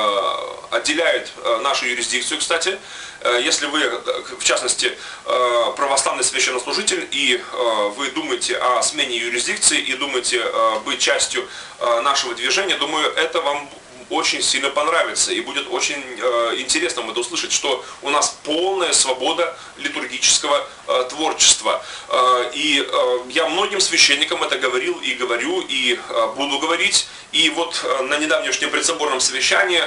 отделяет нашу юрисдикцию, кстати. Если вы, в частности, православный священнослужитель, и вы думаете о смене юрисдикции, и думаете быть частью нашего движения, думаю, это вам очень сильно понравится, и будет очень интересно это услышать, что у нас полная свобода литургического творчества. И я многим священникам это говорил и говорю, и буду говорить. И вот на недавнешнем предсоборном совещании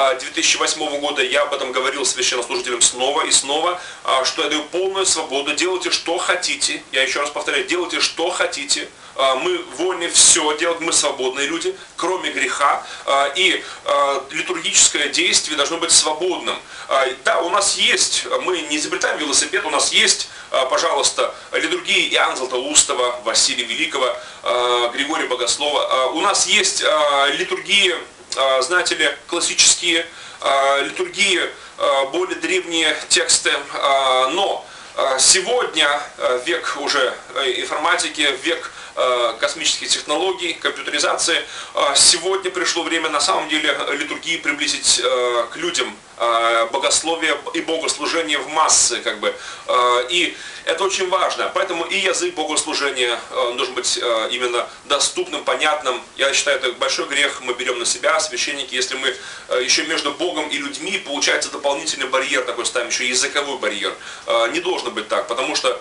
2008 года я об этом говорил священнослужителям снова и снова, что я даю полную свободу, делайте что хотите, я еще раз повторяю, делайте что хотите. Мы вольны все делать, мы свободные люди, кроме греха, и литургическое действие должно быть свободным. Да, у нас есть, мы не изобретаем велосипед, у нас есть, пожалуйта, литургии Иоанна Златоустова, Василия Великого, Григория Богослова. У нас есть литургии, знаете ли, классические, литургии, более древние тексты, но сегодня век уже информатики, век космических технологий, компьютеризации. Сегодня пришло время на самом деле литургии приблизить к людям, богословие и богослужение в массы, как бы. И это очень важно. Поэтому и язык богослужения должен быть именно доступным, понятным. Я считаю, это большой грех мы берем на себя, священники, если мы еще между Богом и людьми, получается дополнительный барьер такой ставим, еще языковой барьер. Не должно быть так, потому что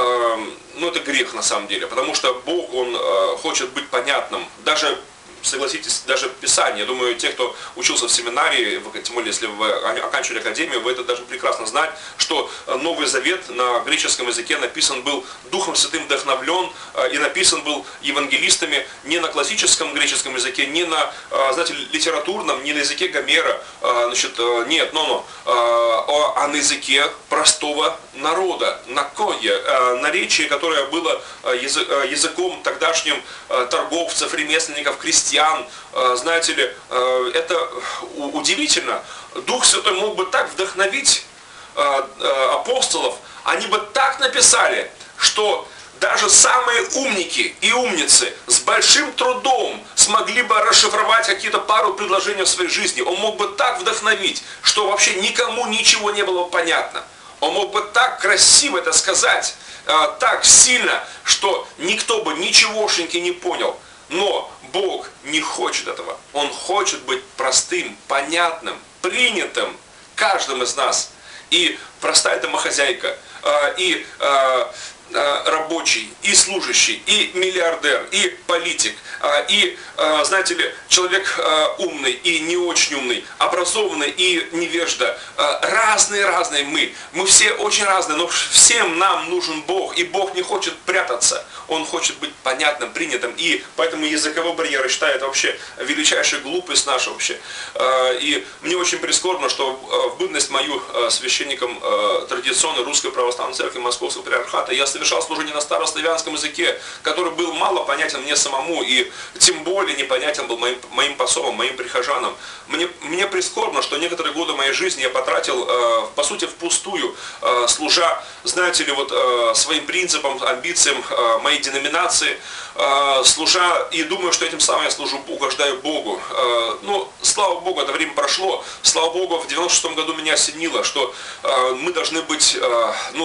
ну, это грех на самом деле, потому что Бог, Он хочет быть понятным. Даже, согласитесь, даже Писание, я думаю, те, кто учился в семинарии, тем более, если вы оканчивали академию, вы это должны прекрасно знать, что Новый Завет на греческом языке написан был Духом Святым вдохновлен и написан был евангелистами не на классическом греческом языке, не на, знаете, литературном, не на языке Гомера, значит, нет, а на языке простого народа, на кое, наречие, которое было языком тогдашним торговцев, ремесленников, крестьян. Знаете ли, это удивительно. Дух Святой мог бы так вдохновить апостолов, они бы так написали, что даже самые умники и умницы с большим трудом смогли бы расшифровать какие-то пару предложений в своей жизни. Он мог бы так вдохновить, что вообще никому ничего не было понятно. Он мог бы так красиво это сказать, так сильно, что никто бы ничегошеньки не понял. Но Бог не хочет этого. Он хочет быть простым, понятным, принятым каждым из нас. И простая домохозяйка, и рабочий, и служащий, и миллиардер, и политик, и, знаете ли, человек умный и не очень умный, образованный и невежда. Разные мы все очень разные, но всем нам нужен Бог, и Бог не хочет прятаться, Он хочет быть понятным, принятым, и поэтому языковой барьер, я считаю, это вообще величайшая глупость наша вообще. И мне очень прискорбно, что в бытность мою священником традиционной Русской Православной Церкви Московского Патриархата я совершал служение на старославянском языке, который был мало понятен мне самому, и тем более непонятен был моим посолам, моим прихожанам. Мне прискорбно, что некоторые годы моей жизни я потратил, по сути, впустую, служа, знаете ли, вот своим принципам, амбициям моей деноминации, служа и думаю, что этим самым я служу, угождаю Богу. Ну, слава Богу, это время прошло. Слава Богу, в 96-м году меня осенило, что мы должны быть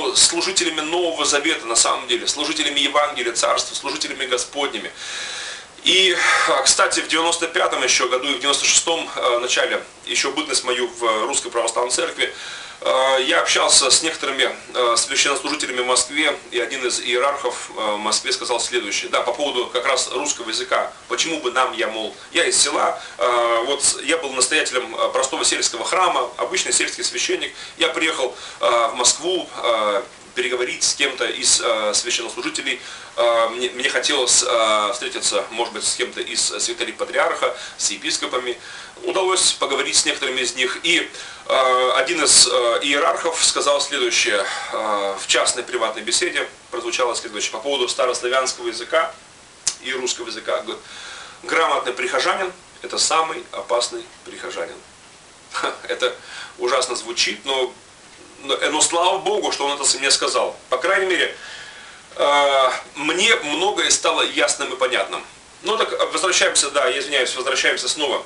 служителями Нового Завета, на самом деле, служителями Евангелия, Царства, служителями Господними. И, кстати, в 95-м еще году и в 96-м начале, еще бытность мою в Русской Православной Церкви, я общался с некоторыми священнослужителями в Москве, и один из иерархов в Москве сказал следующее, да, по поводу как раз русского языка, почему бы нам, я из села, вот я был настоятелем простого сельского храма, обычный сельский священник, я приехал в Москву переговорить с кем-то из священнослужителей, мне хотелось встретиться, может быть, с кем-то из святых патриарха, с епископами. Удалось поговорить с некоторыми из них. И один из иерархов сказал следующее, в частной приватной беседе прозвучало следующее, по поводу старославянского языка и русского языка. Грамотный прихожанин – это самый опасный прихожанин. Это ужасно звучит, но слава Богу, что он это мне сказал. По крайней мере, мне многое стало ясным и понятным. Ну так, возвращаемся, да, я извиняюсь, возвращаемся снова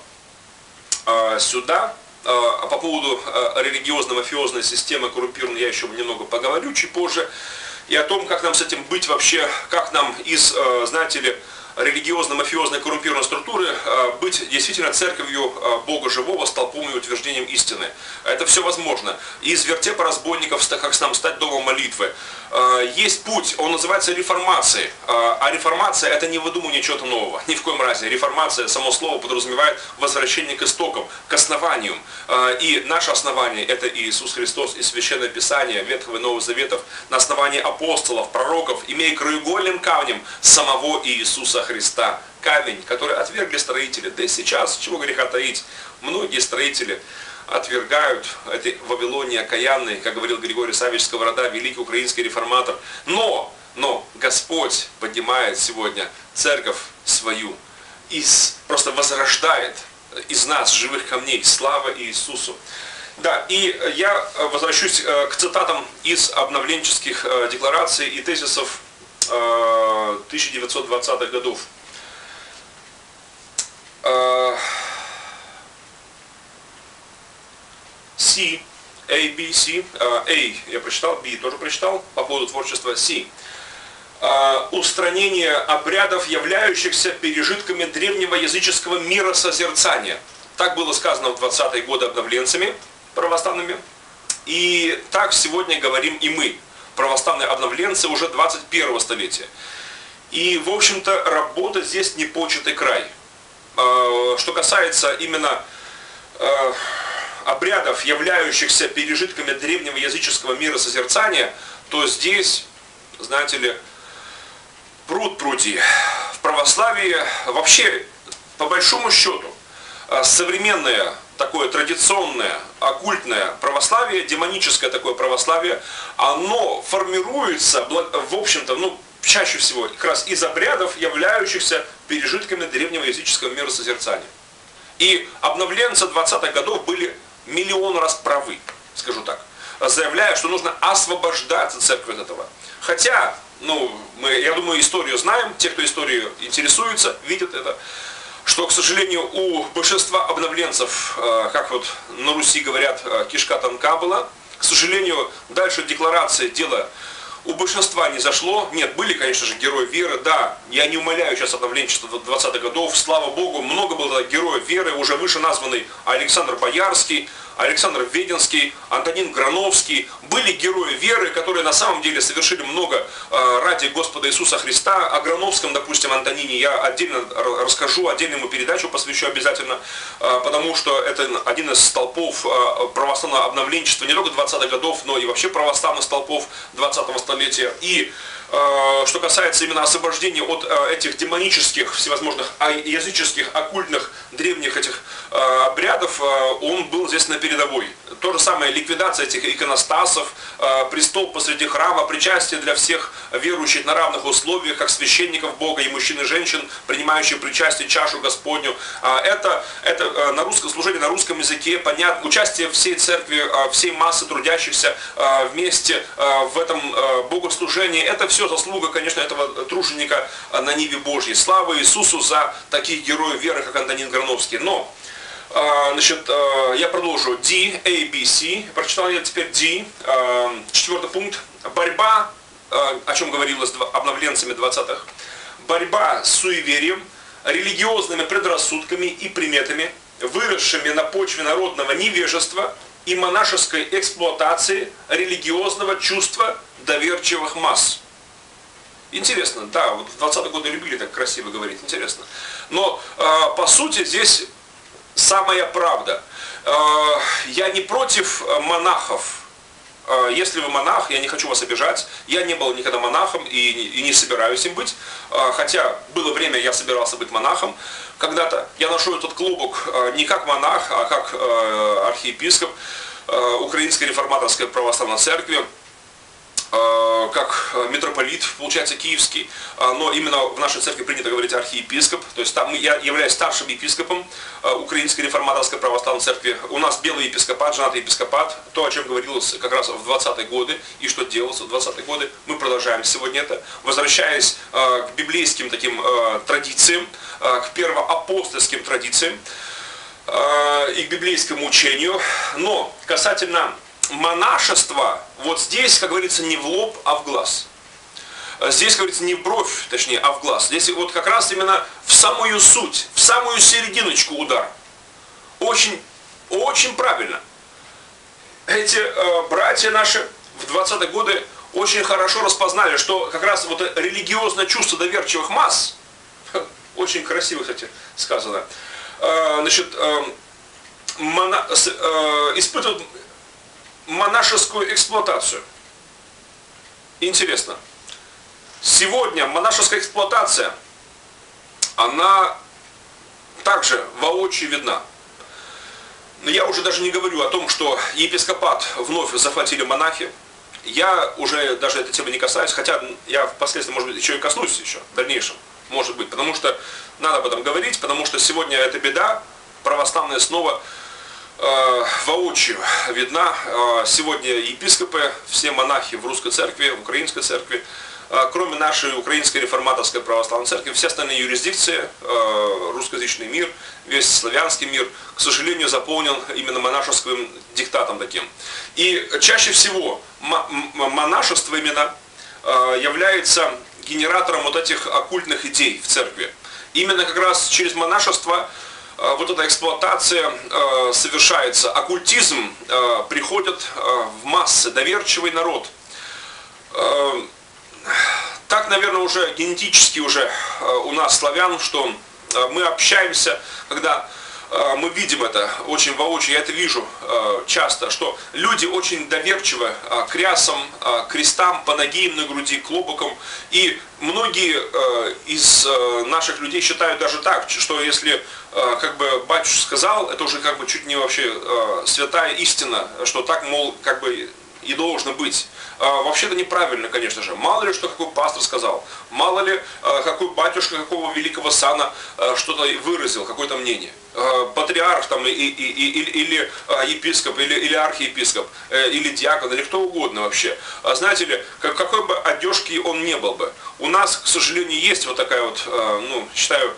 сюда. По поводу религиозно-мафиозной системы коррумпированной я еще немного поговорю чуть позже. И о том, как нам с этим быть вообще, как нам из, знаете ли, религиозно-мафиозной коррумпированной структуры быть действительно церковью Бога живого, столпом и утверждением истины. Это все возможно. Из вертепа разбойников, как нам стать домом молитвы. Есть путь, он называется реформацией. А реформация – это не выдумывание чего-то нового. Ни в коем разе. Реформация, само слово подразумевает возвращение к истокам, к основанию. И наше основание – это Иисус Христос и Священное Писание Ветхого и Нового Заветов на основании апостолов, пророков, имея краеугольным камнем самого Иисуса Христа. Камень, который отвергли строители. Да и сейчас, чего греха таить, многие строители отвергают этой Вавилонии окаянной, как говорил Григорий Саввич Сковорода, великий украинский реформатор. Но Господь поднимает сегодня церковь свою, просто возрождает из нас, живых камней, слава Иисусу. Да, и я возвращусь к цитатам из обновленческих деклараций и тезисов 1920-х годов. C, A, B, C, A я прочитал, B тоже прочитал, по поводу творчества C. Устранение обрядов, являющихся пережитками древнего языческого миросозерцания. Так было сказано в 20-е годы обновленцами православными. И так сегодня говорим и мы, православные обновленцы уже 21-го столетия. И, в общем-то, работа здесь непочатый край. Что касается именно обрядов, являющихся пережитками древнего языческого миросозерцания, то здесь, знаете ли, пруд-пруди. В православии вообще, по большому счету, современное такое традиционное, оккультное православие, демоническое такое православие, оно формируется, в общем-то, чаще всего как раз из обрядов, являющихся пережитками древнего языческого миросозерцания. И обновленцы 20-х годов были миллион раз правы, скажу так, заявляя, что нужно освобождаться церковь от этого. Хотя, мы, я думаю, историю знаем, те, кто историей интересуется, видят это, что, к сожалению, у большинства обновленцев, как вот на Руси говорят, кишка тонка была, к сожалению, дальше декларации дела у большинства не зашло. Нет, были, конечно же, герои веры, да, я не умаляю сейчас обновленчество 20-х годов, слава Богу, много было героев веры, уже выше названный Александр Боярский, Александр Веденский, Антонин Грановский, были герои веры, которые на самом деле совершили много ради Господа Иисуса Христа. О Грановском, допустим, Антонине я отдельно расскажу, отдельно ему передачу посвящу обязательно, потому что это один из столпов православного обновленчества не только 20-х годов, но и вообще православных столпов 20-го столетия. И что касается именно освобождения от этих демонических, всевозможных языческих, оккультных, древних этих обрядов, он был здесь на передовой. То же самое ликвидация этих иконостасов, престол посреди храма, причастие для всех верующих на равных условиях, как священников Бога и мужчин и женщин, принимающих причастие, чашу Господню. Это на русском служении, на русском языке, понятно, участие всей церкви, всей массы трудящихся вместе в этом богослужении. Это все заслуга, конечно, этого труженика на ниве Божьей. Слава Иисусу за таких героев веры, как Антонин Грановский. Но, значит, я продолжу. D, A, B, C. Прочитал я теперь D. 4-й пункт. Борьба, о чем говорилось обновленцами 20-х. Борьба с суеверием, религиозными предрассудками и приметами, выросшими на почве народного невежества и монашеской эксплуатации религиозного чувства доверчивых масс. Интересно, да, вот в 20-е годы любили так красиво говорить, интересно. Но по сути здесь самая правда. Я не против монахов. Если вы монах, я не хочу вас обижать, я не был никогда монахом и не собираюсь им быть, хотя было время, я собирался быть монахом. Когда-то я ношу этот клобук не как монах, а как архиепископ Украинской реформаторской православной церкви, как митрополит, получается, киевский, но именно в нашей церкви принято говорить архиепископ, то есть там я являюсь старшим епископом Украинской реформаторской православной церкви. У нас белый епископат, женатый епископат, то, о чем говорилось как раз в 20-е годы и что делалось в 20-е годы, мы продолжаем сегодня это, возвращаясь к библейским таким традициям, к первоапостольским традициям и к библейскому учению, но касательно монашество, вот здесь, как говорится, не в лоб, а в глаз. Здесь, как говорится, не в бровь, точнее, а в глаз. Здесь вот как раз именно в самую суть, в самую серединочку удар. Очень, очень правильно. Эти братья наши в 20-е годы очень хорошо распознали, что как раз вот религиозное чувство доверчивых масс, очень красиво, кстати, сказано, значит, испытывают монашескую эксплуатацию. Интересно. Сегодня монашеская эксплуатация, она также воочию видна. Но я уже даже не говорю о том, что епископат вновь захватили монахи. Я уже даже этой темы не касаюсь, хотя я впоследствии, может быть, еще и коснусь еще в дальнейшем. Может быть, потому что надо об этом говорить, потому что сегодня эта беда православная снова воочию видна. Сегодня епископы, все монахи в русской церкви, в украинской церкви, кроме нашей украинской реформаторской православной церкви, все остальные юрисдикции, русскоязычный мир, весь славянский мир, к сожалению, заполнен именно монашеским диктатом таким. И чаще всего монашество именно является генератором вот этих оккультных идей в церкви. Именно как раз через монашество вот эта эксплуатация совершается, оккультизм приходит в массы, доверчивый народ. Так, наверное, уже генетически уже у нас славян, что мы общаемся, когда мы видим это очень воочию, я это вижу часто, что люди очень доверчивы к рясам, крестам, панагиям на груди, клобукам. И многие из наших людей считают даже так, что если как бы батюшка сказал, это уже как бы чуть не вообще святая истина, что так, мол, как бы и должно быть. Вообще-то неправильно, конечно же. Мало ли, что какой пастор сказал. Мало ли, какой батюшка, какого великого сана что-то выразил, какое-то мнение. Патриарх там, или епископ, или архиепископ, или диакон, или кто угодно вообще. Знаете ли, какой бы одежки он не был бы. У нас, к сожалению, есть вот такая вот, ну, считаю,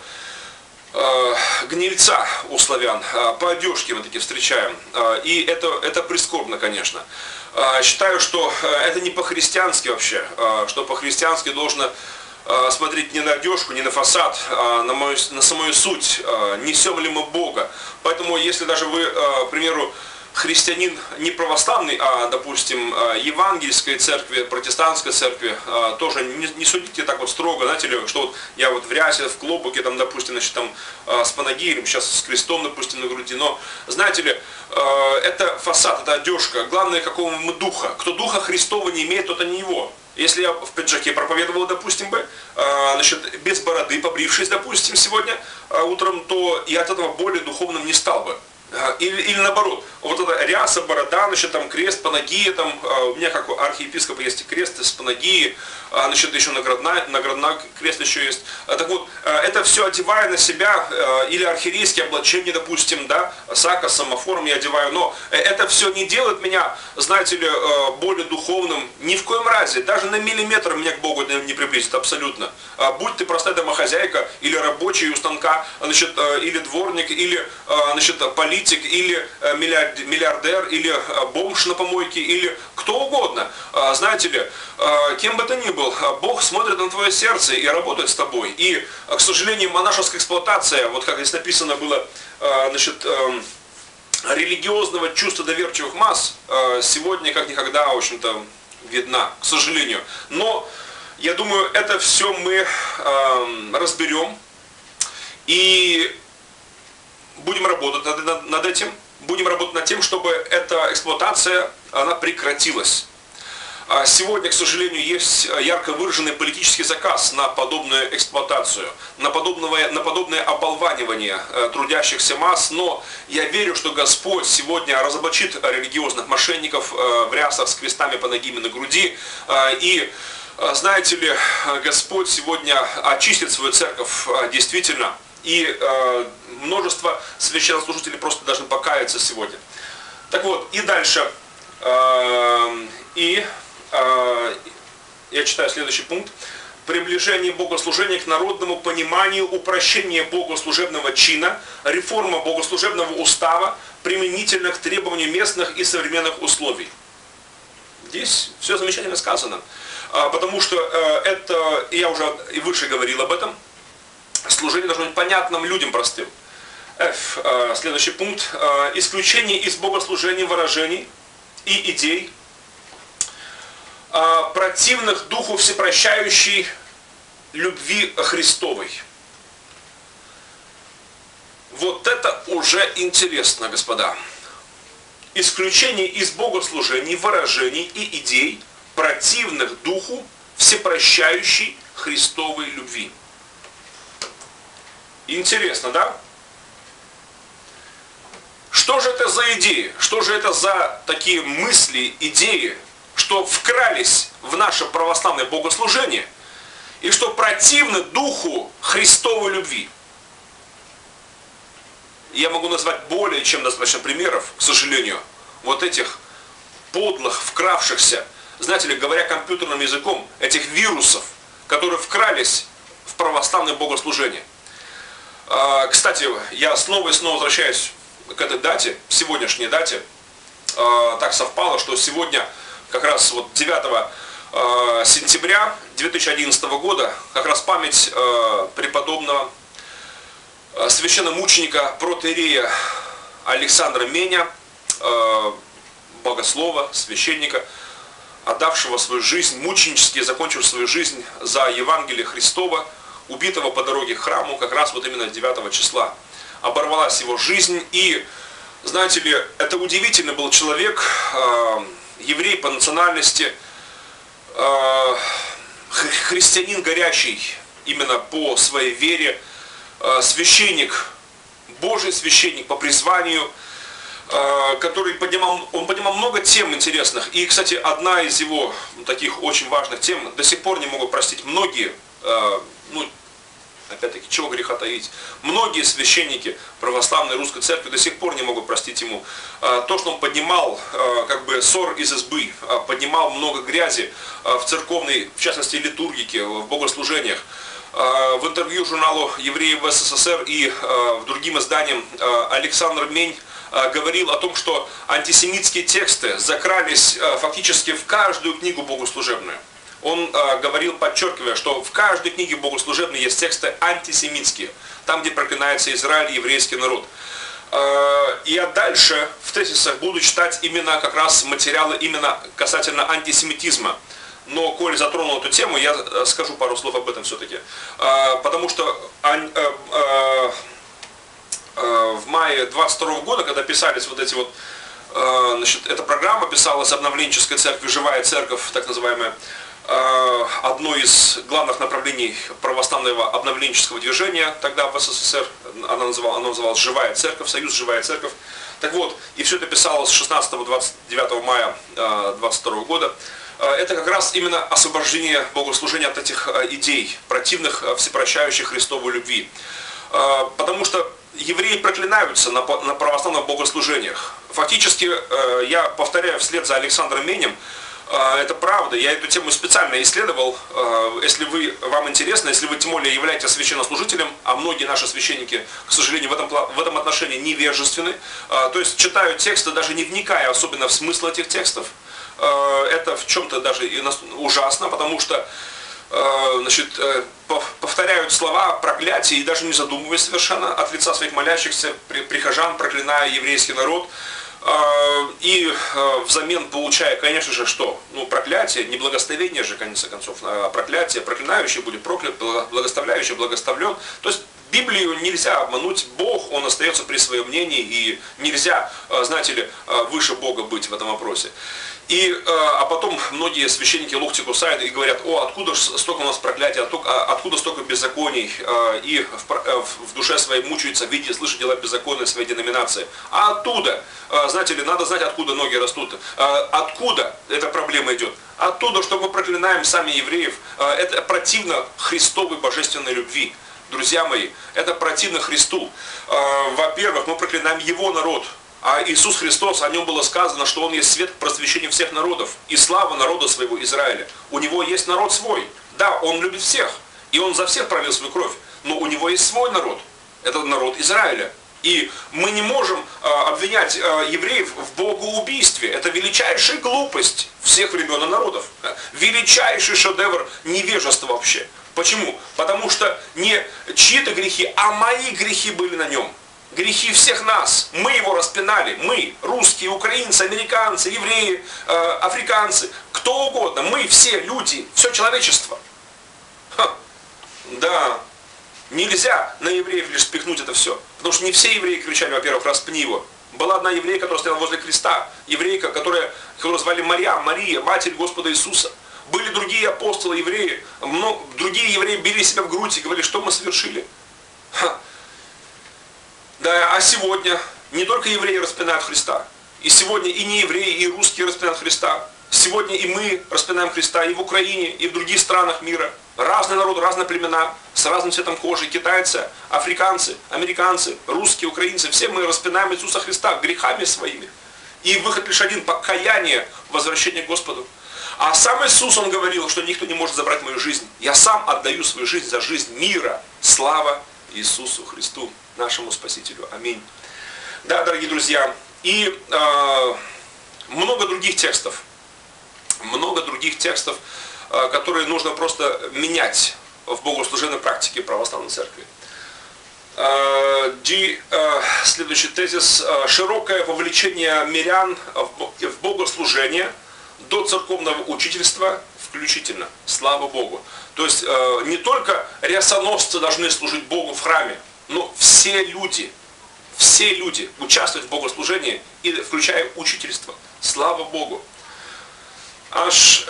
гнильца у славян. По одежке мы такие встречаем. И это прискорбно, конечно. Считаю, что это не по-христиански вообще, что по-христиански должно смотреть не на одежку, не на фасад, а на самую суть, несем ли мы Бога. Поэтому, если даже вы, к примеру, христианин не православный, а, допустим, евангельской церкви, протестантской церкви, тоже не судите так вот строго, знаете ли, что вот я вот в рясе, в клобуке, там, допустим, значит, там, с панагием, сейчас с крестом, допустим, на груди, но, знаете ли, это фасад, это одежка, главное, какого мы духа. Кто духа Христова не имеет, тот не его. Если я в пиджаке проповедовал, допустим, значит, без бороды, побрившись, допустим, сегодня утром, то я от этого более духовным не стал бы. Или наоборот, вот эта ряса, борода, значит, там крест, панагия, там, у меня как у архиепископа есть и крест из панагии, значит, еще наградной крест еще есть. Так вот, это все одевая на себя, или архиерейские облачения, допустим, да, сака, самоформ я одеваю, но это все не делает меня, знаете ли, более духовным, ни в коем разе, даже на миллиметр меня к Богу не приблизит, абсолютно. Будь ты простая домохозяйка, или рабочий у станка, значит, или дворник, или, значит, политик, политик, или миллиардер, или бомж на помойке, или кто угодно. Знаете ли, кем бы ты ни был, Бог смотрит на твое сердце и работает с тобой. И, к сожалению, монашеская эксплуатация, вот как здесь написано было, значит, религиозного чувства доверчивых масс сегодня как никогда, в общем-то, видна, к сожалению. Но я думаю, это все мы разберем и будем работать над этим, будем работать над тем, чтобы эта эксплуатация, она прекратилась. Сегодня, к сожалению, есть ярко выраженный политический заказ на подобную эксплуатацию, на подобное оболванивание трудящихся масс, но я верю, что Господь сегодня разоблачит религиозных мошенников в рясах с крестами по ноге и на груди, и, знаете ли, Господь сегодня очистит свою церковь действительно, и множество священнослужителей просто должны покаяться сегодня. Так вот, и дальше, я читаю следующий пункт. Приближение богослужения к народному пониманию, упрощение богослужебного чина, реформа богослужебного устава, применительно к требованию местных и современных условий. Здесь все замечательно сказано. Потому что это, я уже и выше говорил об этом, служение должно быть понятным людям простым. Следующий пункт. Исключение из богослужения выражений и идей, противных духу всепрощающей любви Христовой. Вот это уже интересно, господа. Исключение из богослужений, выражений и идей, противных духу всепрощающей Христовой любви. Интересно, да? Что же это за идеи? Что же это за такие мысли, идеи, что вкрались в наше православное богослужение и что противны духу Христовой любви? Я могу назвать более чем достаточно примеров, к сожалению, вот этих подлых, вкравшихся, знаете ли, говоря компьютерным языком, этих вирусов, которые вкрались в православное богослужение. Кстати, я снова и снова возвращаюсь к этой дате, сегодняшней дате. Так совпало, что сегодня, как раз вот 9 сентября 2011 года, как раз память преподобного священномученика протоиерея Александра Меня, богослова, священника, отдавшего свою жизнь, мученически закончившего свою жизнь за Евангелие Христова, убитого по дороге к храму, как раз вот именно 9 числа. Оборвалась его жизнь, и, знаете ли, это удивительный был человек, еврей по национальности, христианин горячий именно по своей вере, священник, Божий священник по призванию, который поднимал много тем интересных. И, кстати, одна из его таких очень важных тем, до сих пор не могут простить многие, опять-таки, чего греха таить, многие священники православной русской церкви до сих пор не могут простить ему то, что он поднимал, как бы ссор из избы, поднимал много грязи в церковной, в частности, литургике, в богослужениях. В интервью журналу «Евреи в СССР» и в другим изданиям Александр Мень говорил о том, что антисемитские тексты закрались фактически в каждую книгу богослужебную. Он говорил, подчеркивая, что в каждой книге богослужебной есть тексты антисемитские, там, где проклинается Израиль и еврейский народ. Я дальше в тезисах буду читать именно как раз материалы именно касательно антисемитизма. Но, коль затронул эту тему, я скажу пару слов об этом все-таки. Потому что в мае 22 года, когда писались вот эти вот, значит, эта программа писалась обновленческой церкви, живая церковь, так называемая, одно из главных направлений православного обновленческого движения тогда в СССР, она называлась «Живая церковь», «Союз Живая церковь». Так вот, и все это писалось с 16-29 мая 22 года. Это как раз именно освобождение богослужения от этих идей, противных всепрощающих Христовой любви. Потому что евреи проклинаются на православных богослужениях. Фактически, я повторяю вслед за Александром Менем, Это правда. Я эту тему специально исследовал. Если вам интересно, если вы тем более являетесь священнослужителем, а многие наши священники, к сожалению, в этом отношении невежественны, то есть читают тексты, даже не вникая особенно в смысл этих текстов, это в чем-то даже ужасно, потому что значит, повторяют слова проклятия и даже не задумываясь совершенно от лица своих молящихся прихожан, проклиная еврейский народ. И взамен получая, конечно же, что? Ну, проклятие, не благословение же, в конце концов, а проклятие, проклинающий будет проклят, благословляющий благословлен. То есть Библию нельзя обмануть, Бог, Он остается при своем мнении, и нельзя, знаете ли, выше Бога быть в этом вопросе. А потом многие священники локти кусают и говорят: о, откуда столько у нас проклятия, откуда столько беззаконий, и в душе своей мучаются, видя, слыша дела беззаконной своей деноминации. А оттуда, знаете ли, надо знать, откуда ноги растут, откуда эта проблема идет. Оттуда, что мы проклинаем сами евреев, это противно Христовой божественной любви. Друзья мои, это противно Христу. Во-первых, мы проклинаем Его народ. А Иисус Христос, о Нем было сказано, что Он есть свет к просвещению всех народов и слава народа своего Израиля. У Него есть народ свой. Да, Он любит всех, и Он за всех пролил свою кровь. Но у Него есть свой народ. Это народ Израиля. И мы не можем обвинять евреев в богоубийстве. Это величайшая глупость всех времен и народов. Величайший шедевр невежества вообще. Почему? Потому что не чьи-то грехи, а мои грехи были на Нем. Грехи всех нас. Мы его распинали. Мы, русские, украинцы, американцы, евреи, африканцы, кто угодно. Мы все люди, все человечество. Да, нельзя на евреев лишь спихнуть это все. Потому что не все евреи кричали, во-первых, распни его. Была одна еврейка, которая стояла возле креста. Еврейка, которую звали Мария, матерь Господа Иисуса. Были другие апостолы, евреи. Другие евреи били себя в грудь и говорили: что мы совершили. Да, а сегодня не только евреи распинают Христа. И сегодня и не евреи, и русские распинают Христа. Сегодня и мы распинаем Христа и в Украине, и в других странах мира. Разные народы, разные племена, с разным цветом кожи. Китайцы, африканцы, американцы, русские, украинцы. Все мы распинаем Иисуса Христа грехами своими. И выход лишь один: покаяние, возвращение к Господу. А сам Иисус, Он говорил, что никто не может забрать мою жизнь. Я сам отдаю свою жизнь за жизнь мира. Слава Иисусу Христу, нашему Спасителю. Аминь. Да, дорогие друзья, и много других текстов, которые нужно просто менять в богослужебной практике православной церкви. Следующий тезис: широкое вовлечение мирян в богослужение до церковного учительства включительно. Слава Богу. То есть не только рясоносцы должны служить Богу в храме, но все люди участвуют в богослужении, и включая учительство. Слава Богу. Аж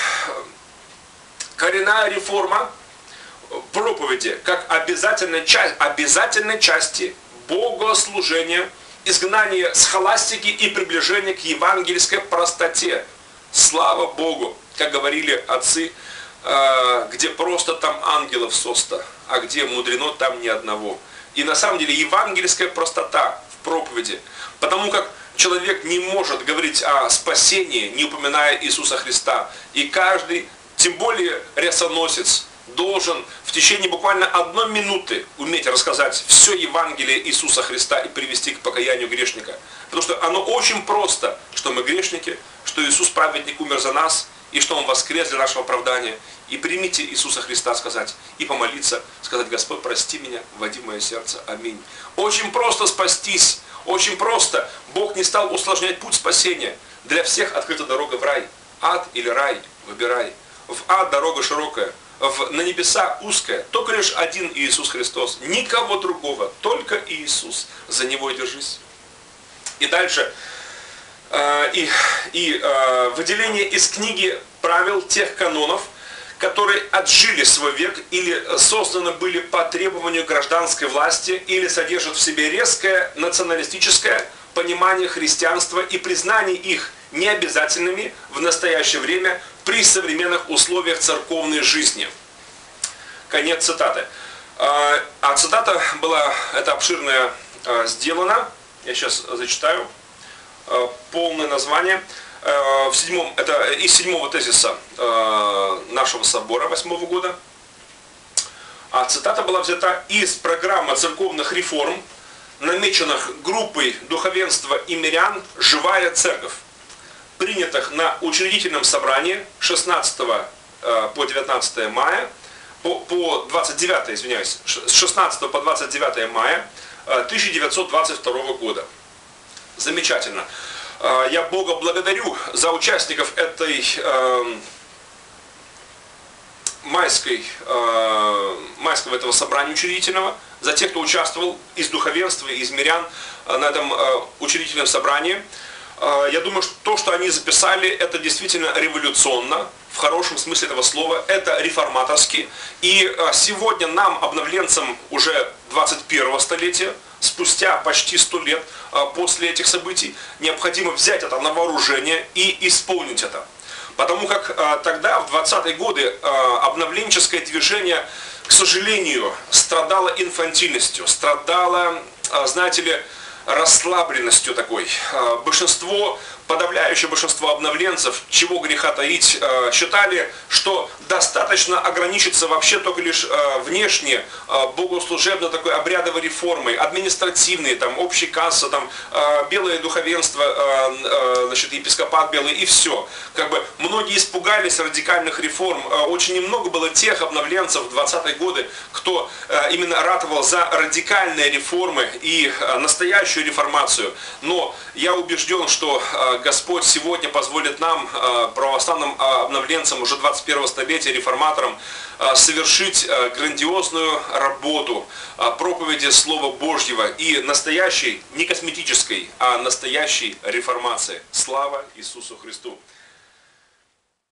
коренная реформа проповеди как обязательной части богослужения, изгнание схоластики и приближение к евангельской простоте. Слава Богу, как говорили отцы, где просто там ангелов соста, а где мудрено там ни одного. И на самом деле евангельская простота в проповеди, потому как человек не может говорить о спасении, не упоминая Иисуса Христа. И каждый, тем более рясоносец, должен в течение буквально 1 минуты уметь рассказать все Евангелие Иисуса Христа и привести к покаянию грешника. Потому что оно очень просто, что мы грешники, что Иисус праведник умер за нас, и что Он воскрес для нашего оправдания. И примите Иисуса Христа, сказать, и помолиться, сказать: Господь, прости меня, вводи в мое сердце. Аминь. Очень просто спастись, очень просто. Бог не стал усложнять путь спасения. Для всех открыта дорога в рай. Ад или рай, выбирай. В ад дорога широкая, на небеса узкая. Только лишь один Иисус Христос. Никого другого, только Иисус. За Него и держись. И дальше. Выделение из книги правил тех канонов, которые отжили свой век или созданы были по требованию гражданской власти, или содержат в себе резкое националистическое понимание христианства и признание их необязательными в настоящее время при современных условиях церковной жизни. Конец цитаты. А цитата была, это обширная, сделана, я сейчас зачитаю. полное название. Это из 7-го тезиса нашего собора 8-го года. А цитата была взята из программы церковных реформ, намеченных группой духовенства и мирян «Живая церковь», принятых на учредительном собрании 16 по 19 мая, по 29, извиняюсь, с 16 по 29 мая 1922 года. Замечательно. Я Бога благодарю за участников майского этого собрания учредительного, за тех, кто участвовал из духовенства, из мирян на этом учредительном собрании. Я думаю, что то, что они записали, это действительно революционно, в хорошем смысле этого слова, это реформаторски. И сегодня нам, обновленцам уже 21-го столетия, спустя почти 100 лет после этих событий, необходимо взять это на вооружение и исполнить это. Потому как тогда, в 20-е годы, обновленческое движение, к сожалению, страдало инфантильностью, страдало, знаете ли, расслабленностью такой. Подавляющее большинство обновленцев, чего греха таить, считали, что достаточно ограничиться вообще только лишь внешне богослужебно такой обрядовой реформой, административной, там, общей кассы, там, белое духовенство, значит, епископат белый и все. Как бы многие испугались радикальных реформ. Очень немного было тех обновленцев в 20-е годы, кто именно ратовал за радикальные реформы и настоящую реформацию. Но я убежден, что Господь сегодня позволит нам, православным обновленцам уже 21-го столетия, реформаторам, совершить грандиозную работу проповеди Слова Божьего и настоящей, не косметической, а настоящей реформации. Слава Иисусу Христу!